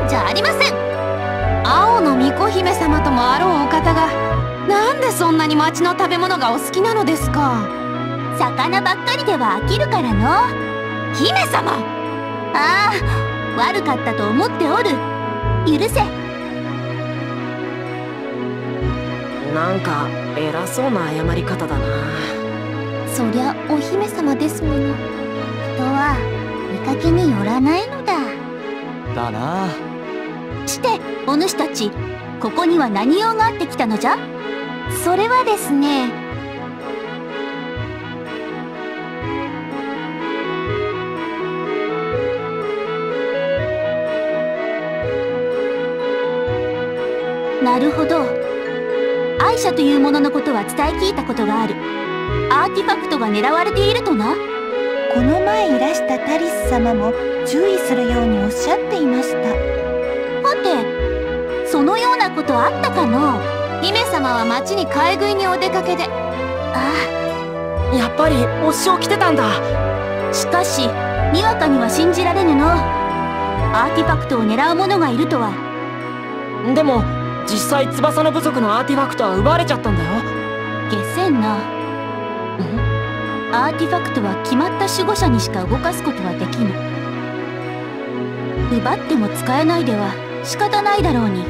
Speaker 11: じゃありません。青の巫女姫様ともあろうお方がなんでそんなに町の食べ物がお好きなのですか。
Speaker 4: 魚ばっかりでは飽きるからの。
Speaker 11: 姫様。
Speaker 4: ああ、悪かったと思っておる。許せ。
Speaker 5: なんか偉そうな謝り方だな。
Speaker 4: そりゃお姫様ですもの。人は見かけによらないのだ。
Speaker 7: だな。
Speaker 4: してお主たち、ここには何用があってきたのじゃ。
Speaker 11: それはですね、
Speaker 4: なるほど。アイシャというもののことは伝え聞いたことがある。アーティファクトが狙われているとな。
Speaker 12: この前いらしたタリス様も注意するようにおっしゃっていました。
Speaker 4: はて、そのようなことあったかの。
Speaker 11: 姫様は町に買い食いにお出かけで。
Speaker 5: ああ、やっぱりお仕を着てたんだ。
Speaker 4: しかしにわかには信じられぬの。アーティファクトを狙う者がいるとは。
Speaker 5: でも実際翼の部族のアーティファクトは奪われちゃったんだよ。
Speaker 4: 下船な。アーティファクトは決まった守護者にしか動かすことはできぬ。奪っても使えないでは仕方ないだろうに。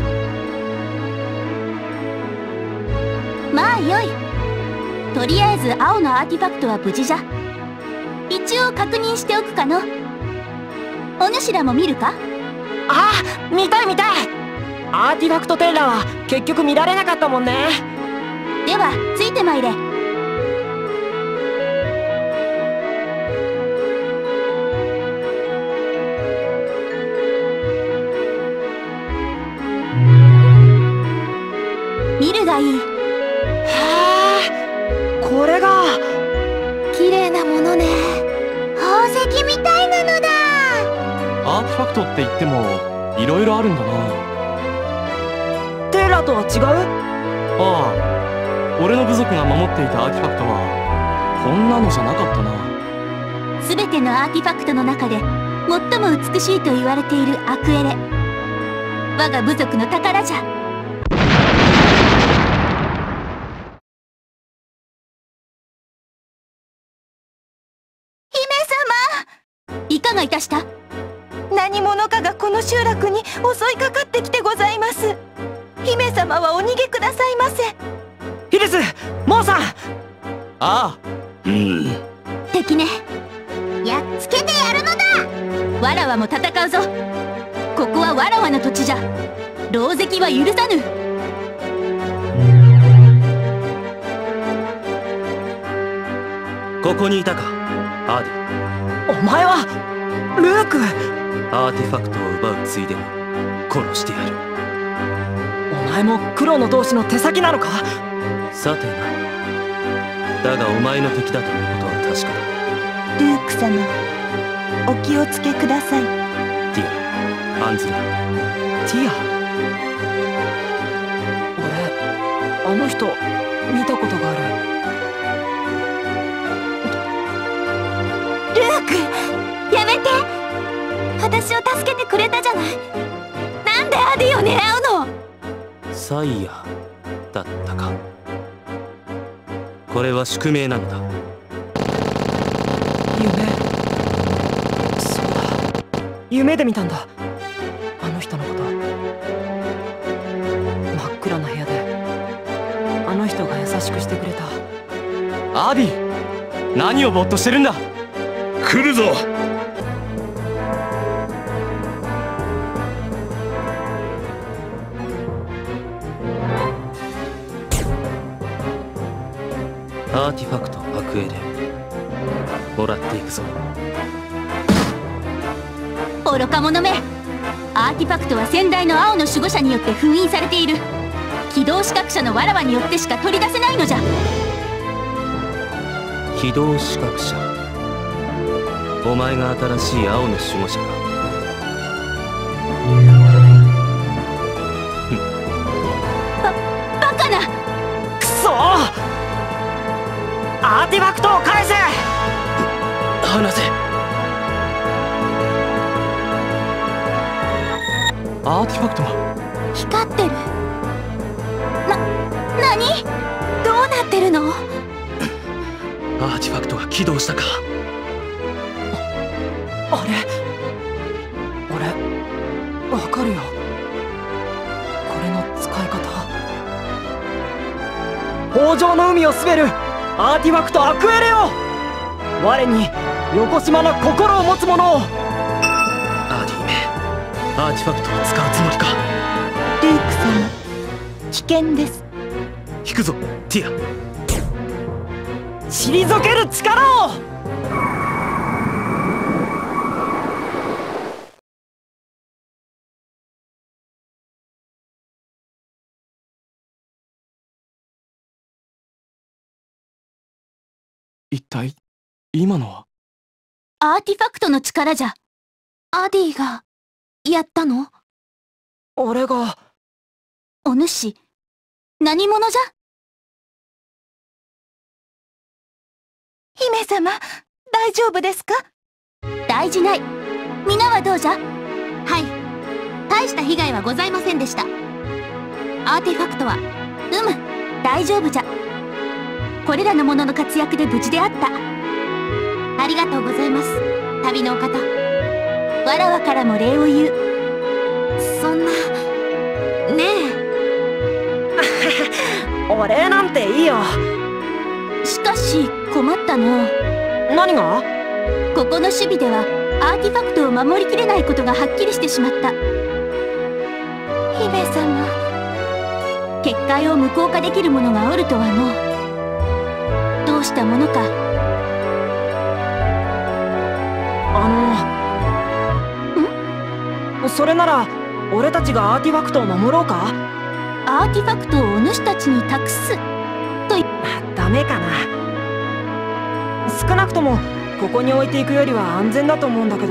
Speaker 4: まあよい。とりあえず青のアーティファクトは無事じゃ。一応確認しておくかの。お主らも見るか。
Speaker 5: ああ、見たい見たい。アーティファクトテーラーは結局見られなかったもんね。
Speaker 4: ではついてまいれ。見るがいい。
Speaker 5: へえ、これが
Speaker 11: 綺麗なものね。
Speaker 4: 宝石みたいなのだ。
Speaker 7: アーティファクトって言ってもいろいろあるんだな。
Speaker 5: テーラとは違う？
Speaker 7: ああ、俺の部族が守っていたアーティファクトはこんなのじゃなかったな。
Speaker 4: 全てのアーティファクトの中で最も美しいと言われているアクエレ、我が部族の宝じゃ。いかがいたした？
Speaker 12: 何者かがこの集落に襲いかかってきてございます。姫様はお逃げくださいませ。
Speaker 5: ヒリス、モーさん。
Speaker 7: ああ、
Speaker 4: 敵ね。やっつけてやるのだ。わらわも戦うぞ。ここはわらわの土地じゃ。狼藉は許さぬ。
Speaker 13: ここにいたか、アーディ。
Speaker 5: お前はルーク。
Speaker 13: アーティファクトを奪うついでに殺してやる。
Speaker 5: お前も黒の同士の手先なのか？
Speaker 13: さてな。だがお前の敵だということは確かだ。
Speaker 12: ルーク様、お気をつけください。
Speaker 13: ティア、アンズル。
Speaker 5: ティア。俺あの人見たことがある。
Speaker 4: ルーク、やめて。私を助けてくれたじゃない。なんでアディを狙うの？
Speaker 13: サイヤだったか。これは宿命なのだ。
Speaker 5: そうだ、夢で見たんだ、あの人のこと。真っ暗な部屋であの人が優しくしてくれた。
Speaker 7: アディ、何をぼーっとしてるんだ。
Speaker 1: 来るぞ。
Speaker 13: アーティファクトアクエレ、もらっていくぞ。
Speaker 4: 愚か者め。アーティファクトは先代の青の守護者によって封印されている。起動資格者のわらわによってしか取り出せないのじゃ。
Speaker 13: 起動資格者。お前が新しい青の守護者か。
Speaker 4: バカな。
Speaker 5: くそー！アーティファクトを返せ！
Speaker 13: 離せ。
Speaker 7: アーティファクトが
Speaker 11: 光ってる。何？どうなってるの？
Speaker 7: アーティファクトが起動したか。
Speaker 5: あれ、俺わかるよ、これの使い方。豊穣の海を滑るアーティファクトアクエレオ、我に横島な心を持つ者を。
Speaker 7: アーディ姫、アーティファクトを使うつもりか。
Speaker 12: ルーク様、危険です。
Speaker 7: 引くぞティア。
Speaker 5: 退ける力を。
Speaker 7: 一体今のは？
Speaker 11: アーティファクトの力じゃ。アディがやったの？
Speaker 5: 俺が。
Speaker 11: お主何者じゃ？
Speaker 12: 姫様、大丈夫ですか？
Speaker 11: 大事ない。皆はどうじゃ？はい、大した被害はございませんでした。アーティファクトは大丈夫じゃ。これらの者の活躍で無事であった。ありがとうございます、旅のお方。わらわからも礼を言う。そんなね
Speaker 5: えお礼なんていいよ。
Speaker 11: しかし困ったの。
Speaker 5: 何が？
Speaker 11: ここの守備ではアーティファクトを守りきれないことがはっきりしてしまった。
Speaker 12: 姫様、
Speaker 11: 結界を無効化できるものがおるとはの。どうしたものか。
Speaker 5: それなら俺たちがアーティファクトを守ろうか？
Speaker 11: アーティファクトをお主たちに託すと
Speaker 5: ダメかな。少なくともここに置いていくよりは安全だと思うんだけど。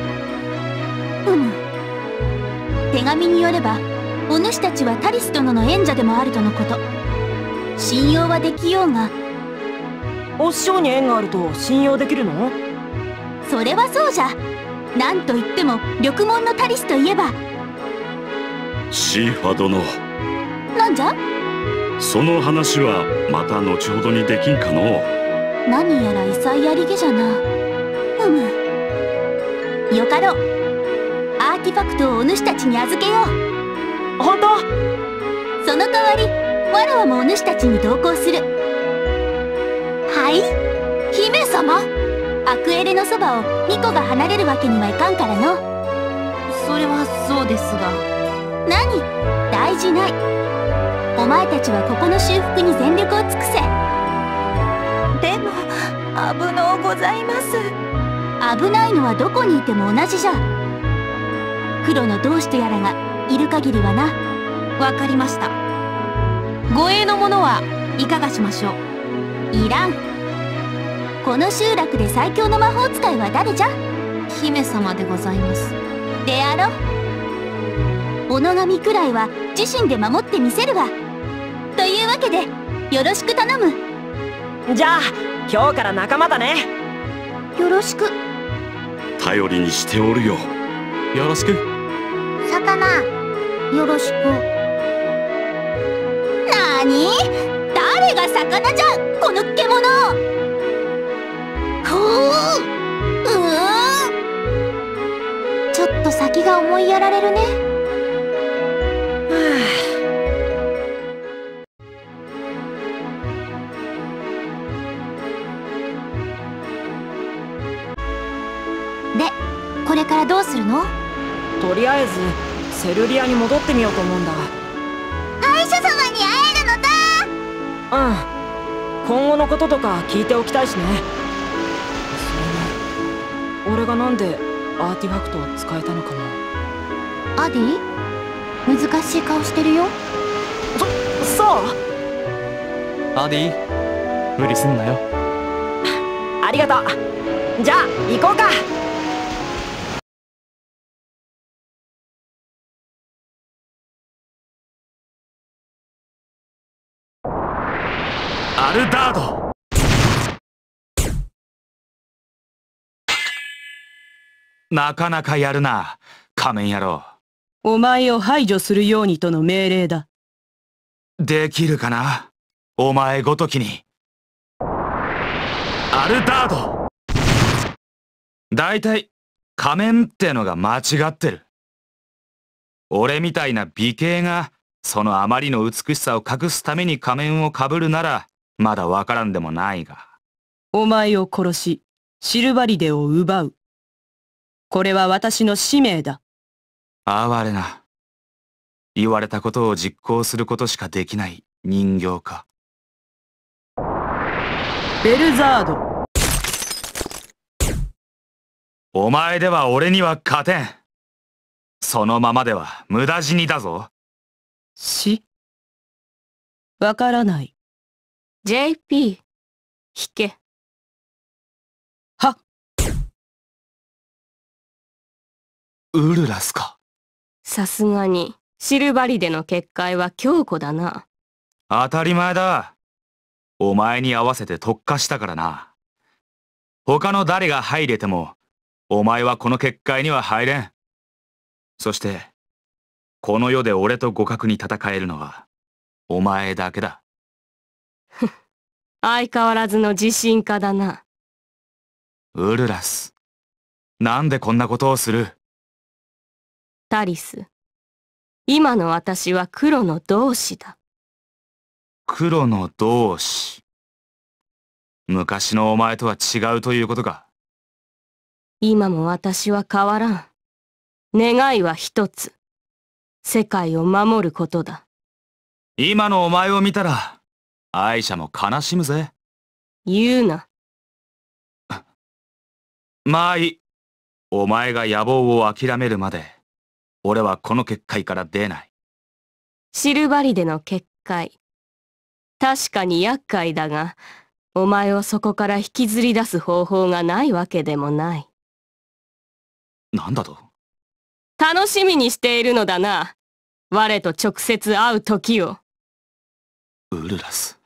Speaker 11: 手紙によればお主たちはタリス殿の縁者でもあるとのこと。信用はできようが。
Speaker 5: お師匠に縁があると信用できるの？
Speaker 11: それはそうじゃ。なんといっても緑門のタリスといえば。
Speaker 6: シーファ殿、
Speaker 11: なんじゃ？
Speaker 6: その話はまた後ほどにできんかの。
Speaker 11: 何やら異彩ありげじゃな。よかろう。アーティファクトをお主たちに預けよう。
Speaker 5: 本当？
Speaker 11: その代わりわらわもお主たちに同行する。はい、姫様。アクエレのそばを巫女が離れるわけにはいかんからの。それはそうですが。何？大事ない。お前たちはここの修復に全力を尽くせ。
Speaker 12: でも危のうございます。
Speaker 11: 危ないのはどこにいても同じじゃ。黒の同志とやらがいる限りはな。わかりました。護衛の者はいかがしましょう？いらん。この集落で最強の魔法使いは誰じゃ？姫様でございます。であろ？小野神くらいは自身で守ってみせるわ。というわけでよろしく頼む。
Speaker 5: じゃあ今日から仲間だね。
Speaker 11: よろしく。
Speaker 6: 頼りにしておるよ。
Speaker 7: よろしく。
Speaker 4: 魚、
Speaker 11: よろしく。なーに？誰が魚じゃこの獣。ちょっと先が思いやられるね。で、これからどうするの？
Speaker 5: とりあえずセルリアに戻ってみようと思うんだ。
Speaker 4: 歯医者様に会えるのだ。
Speaker 5: 今後のこととか聞いておきたいしね。それに俺がなんでアーティファクトを使えたのかも。
Speaker 11: アディ？難しい顔してるよ。
Speaker 5: そう？
Speaker 7: アディ、無理すんなよ。
Speaker 5: ありがとう。じゃあ行こうか。
Speaker 3: アルダード。なかなかやるな、仮面野郎。
Speaker 9: お前を排除するようにとの命令だ。
Speaker 3: できるかな、お前ごときに。アルタード。だいたい仮面ってのが間違ってる。俺みたいな美形がそのあまりの美しさを隠すために仮面をかぶるならまだわからんでもないが。
Speaker 9: お前を殺し、シルバリデを奪う。これは私の使命だ。
Speaker 3: 哀れな。言われたことを実行することしかできない人形か。
Speaker 9: ベルザード。
Speaker 3: お前では俺には勝てん。そのままでは無駄死にだぞ。
Speaker 9: わからない。
Speaker 2: JP、引け。
Speaker 9: はっ。
Speaker 3: ウルラスか。
Speaker 2: さすがにシルバリデの結界は強固だな。
Speaker 3: 当たり前だ。お前に合わせて特化したからな。他の誰が入れてもお前はこの結界には入れん。そしてこの世で俺と互角に戦えるのはお前だけだ。
Speaker 2: 相変わらずの自信家だな。
Speaker 3: ウルラス、なんでこんなことをする？
Speaker 2: タリス、今の私は黒の同志だ。
Speaker 3: 黒の同志。昔のお前とは違うということか。
Speaker 2: 今も私は変わらん。願いは一つ。世界を守ることだ。
Speaker 3: 今のお前を見たらアイシャも悲しむぜ。
Speaker 2: 言うな。
Speaker 3: まあいい。お前が野望を諦めるまで俺はこの結界から出ない。
Speaker 2: シルバリデの結界。確かに厄介だが、お前をそこから引きずり出す方法がないわけでもない。
Speaker 3: なんだと？
Speaker 2: 楽しみにしているのだな。我と直接会う時を。
Speaker 3: ウルラス。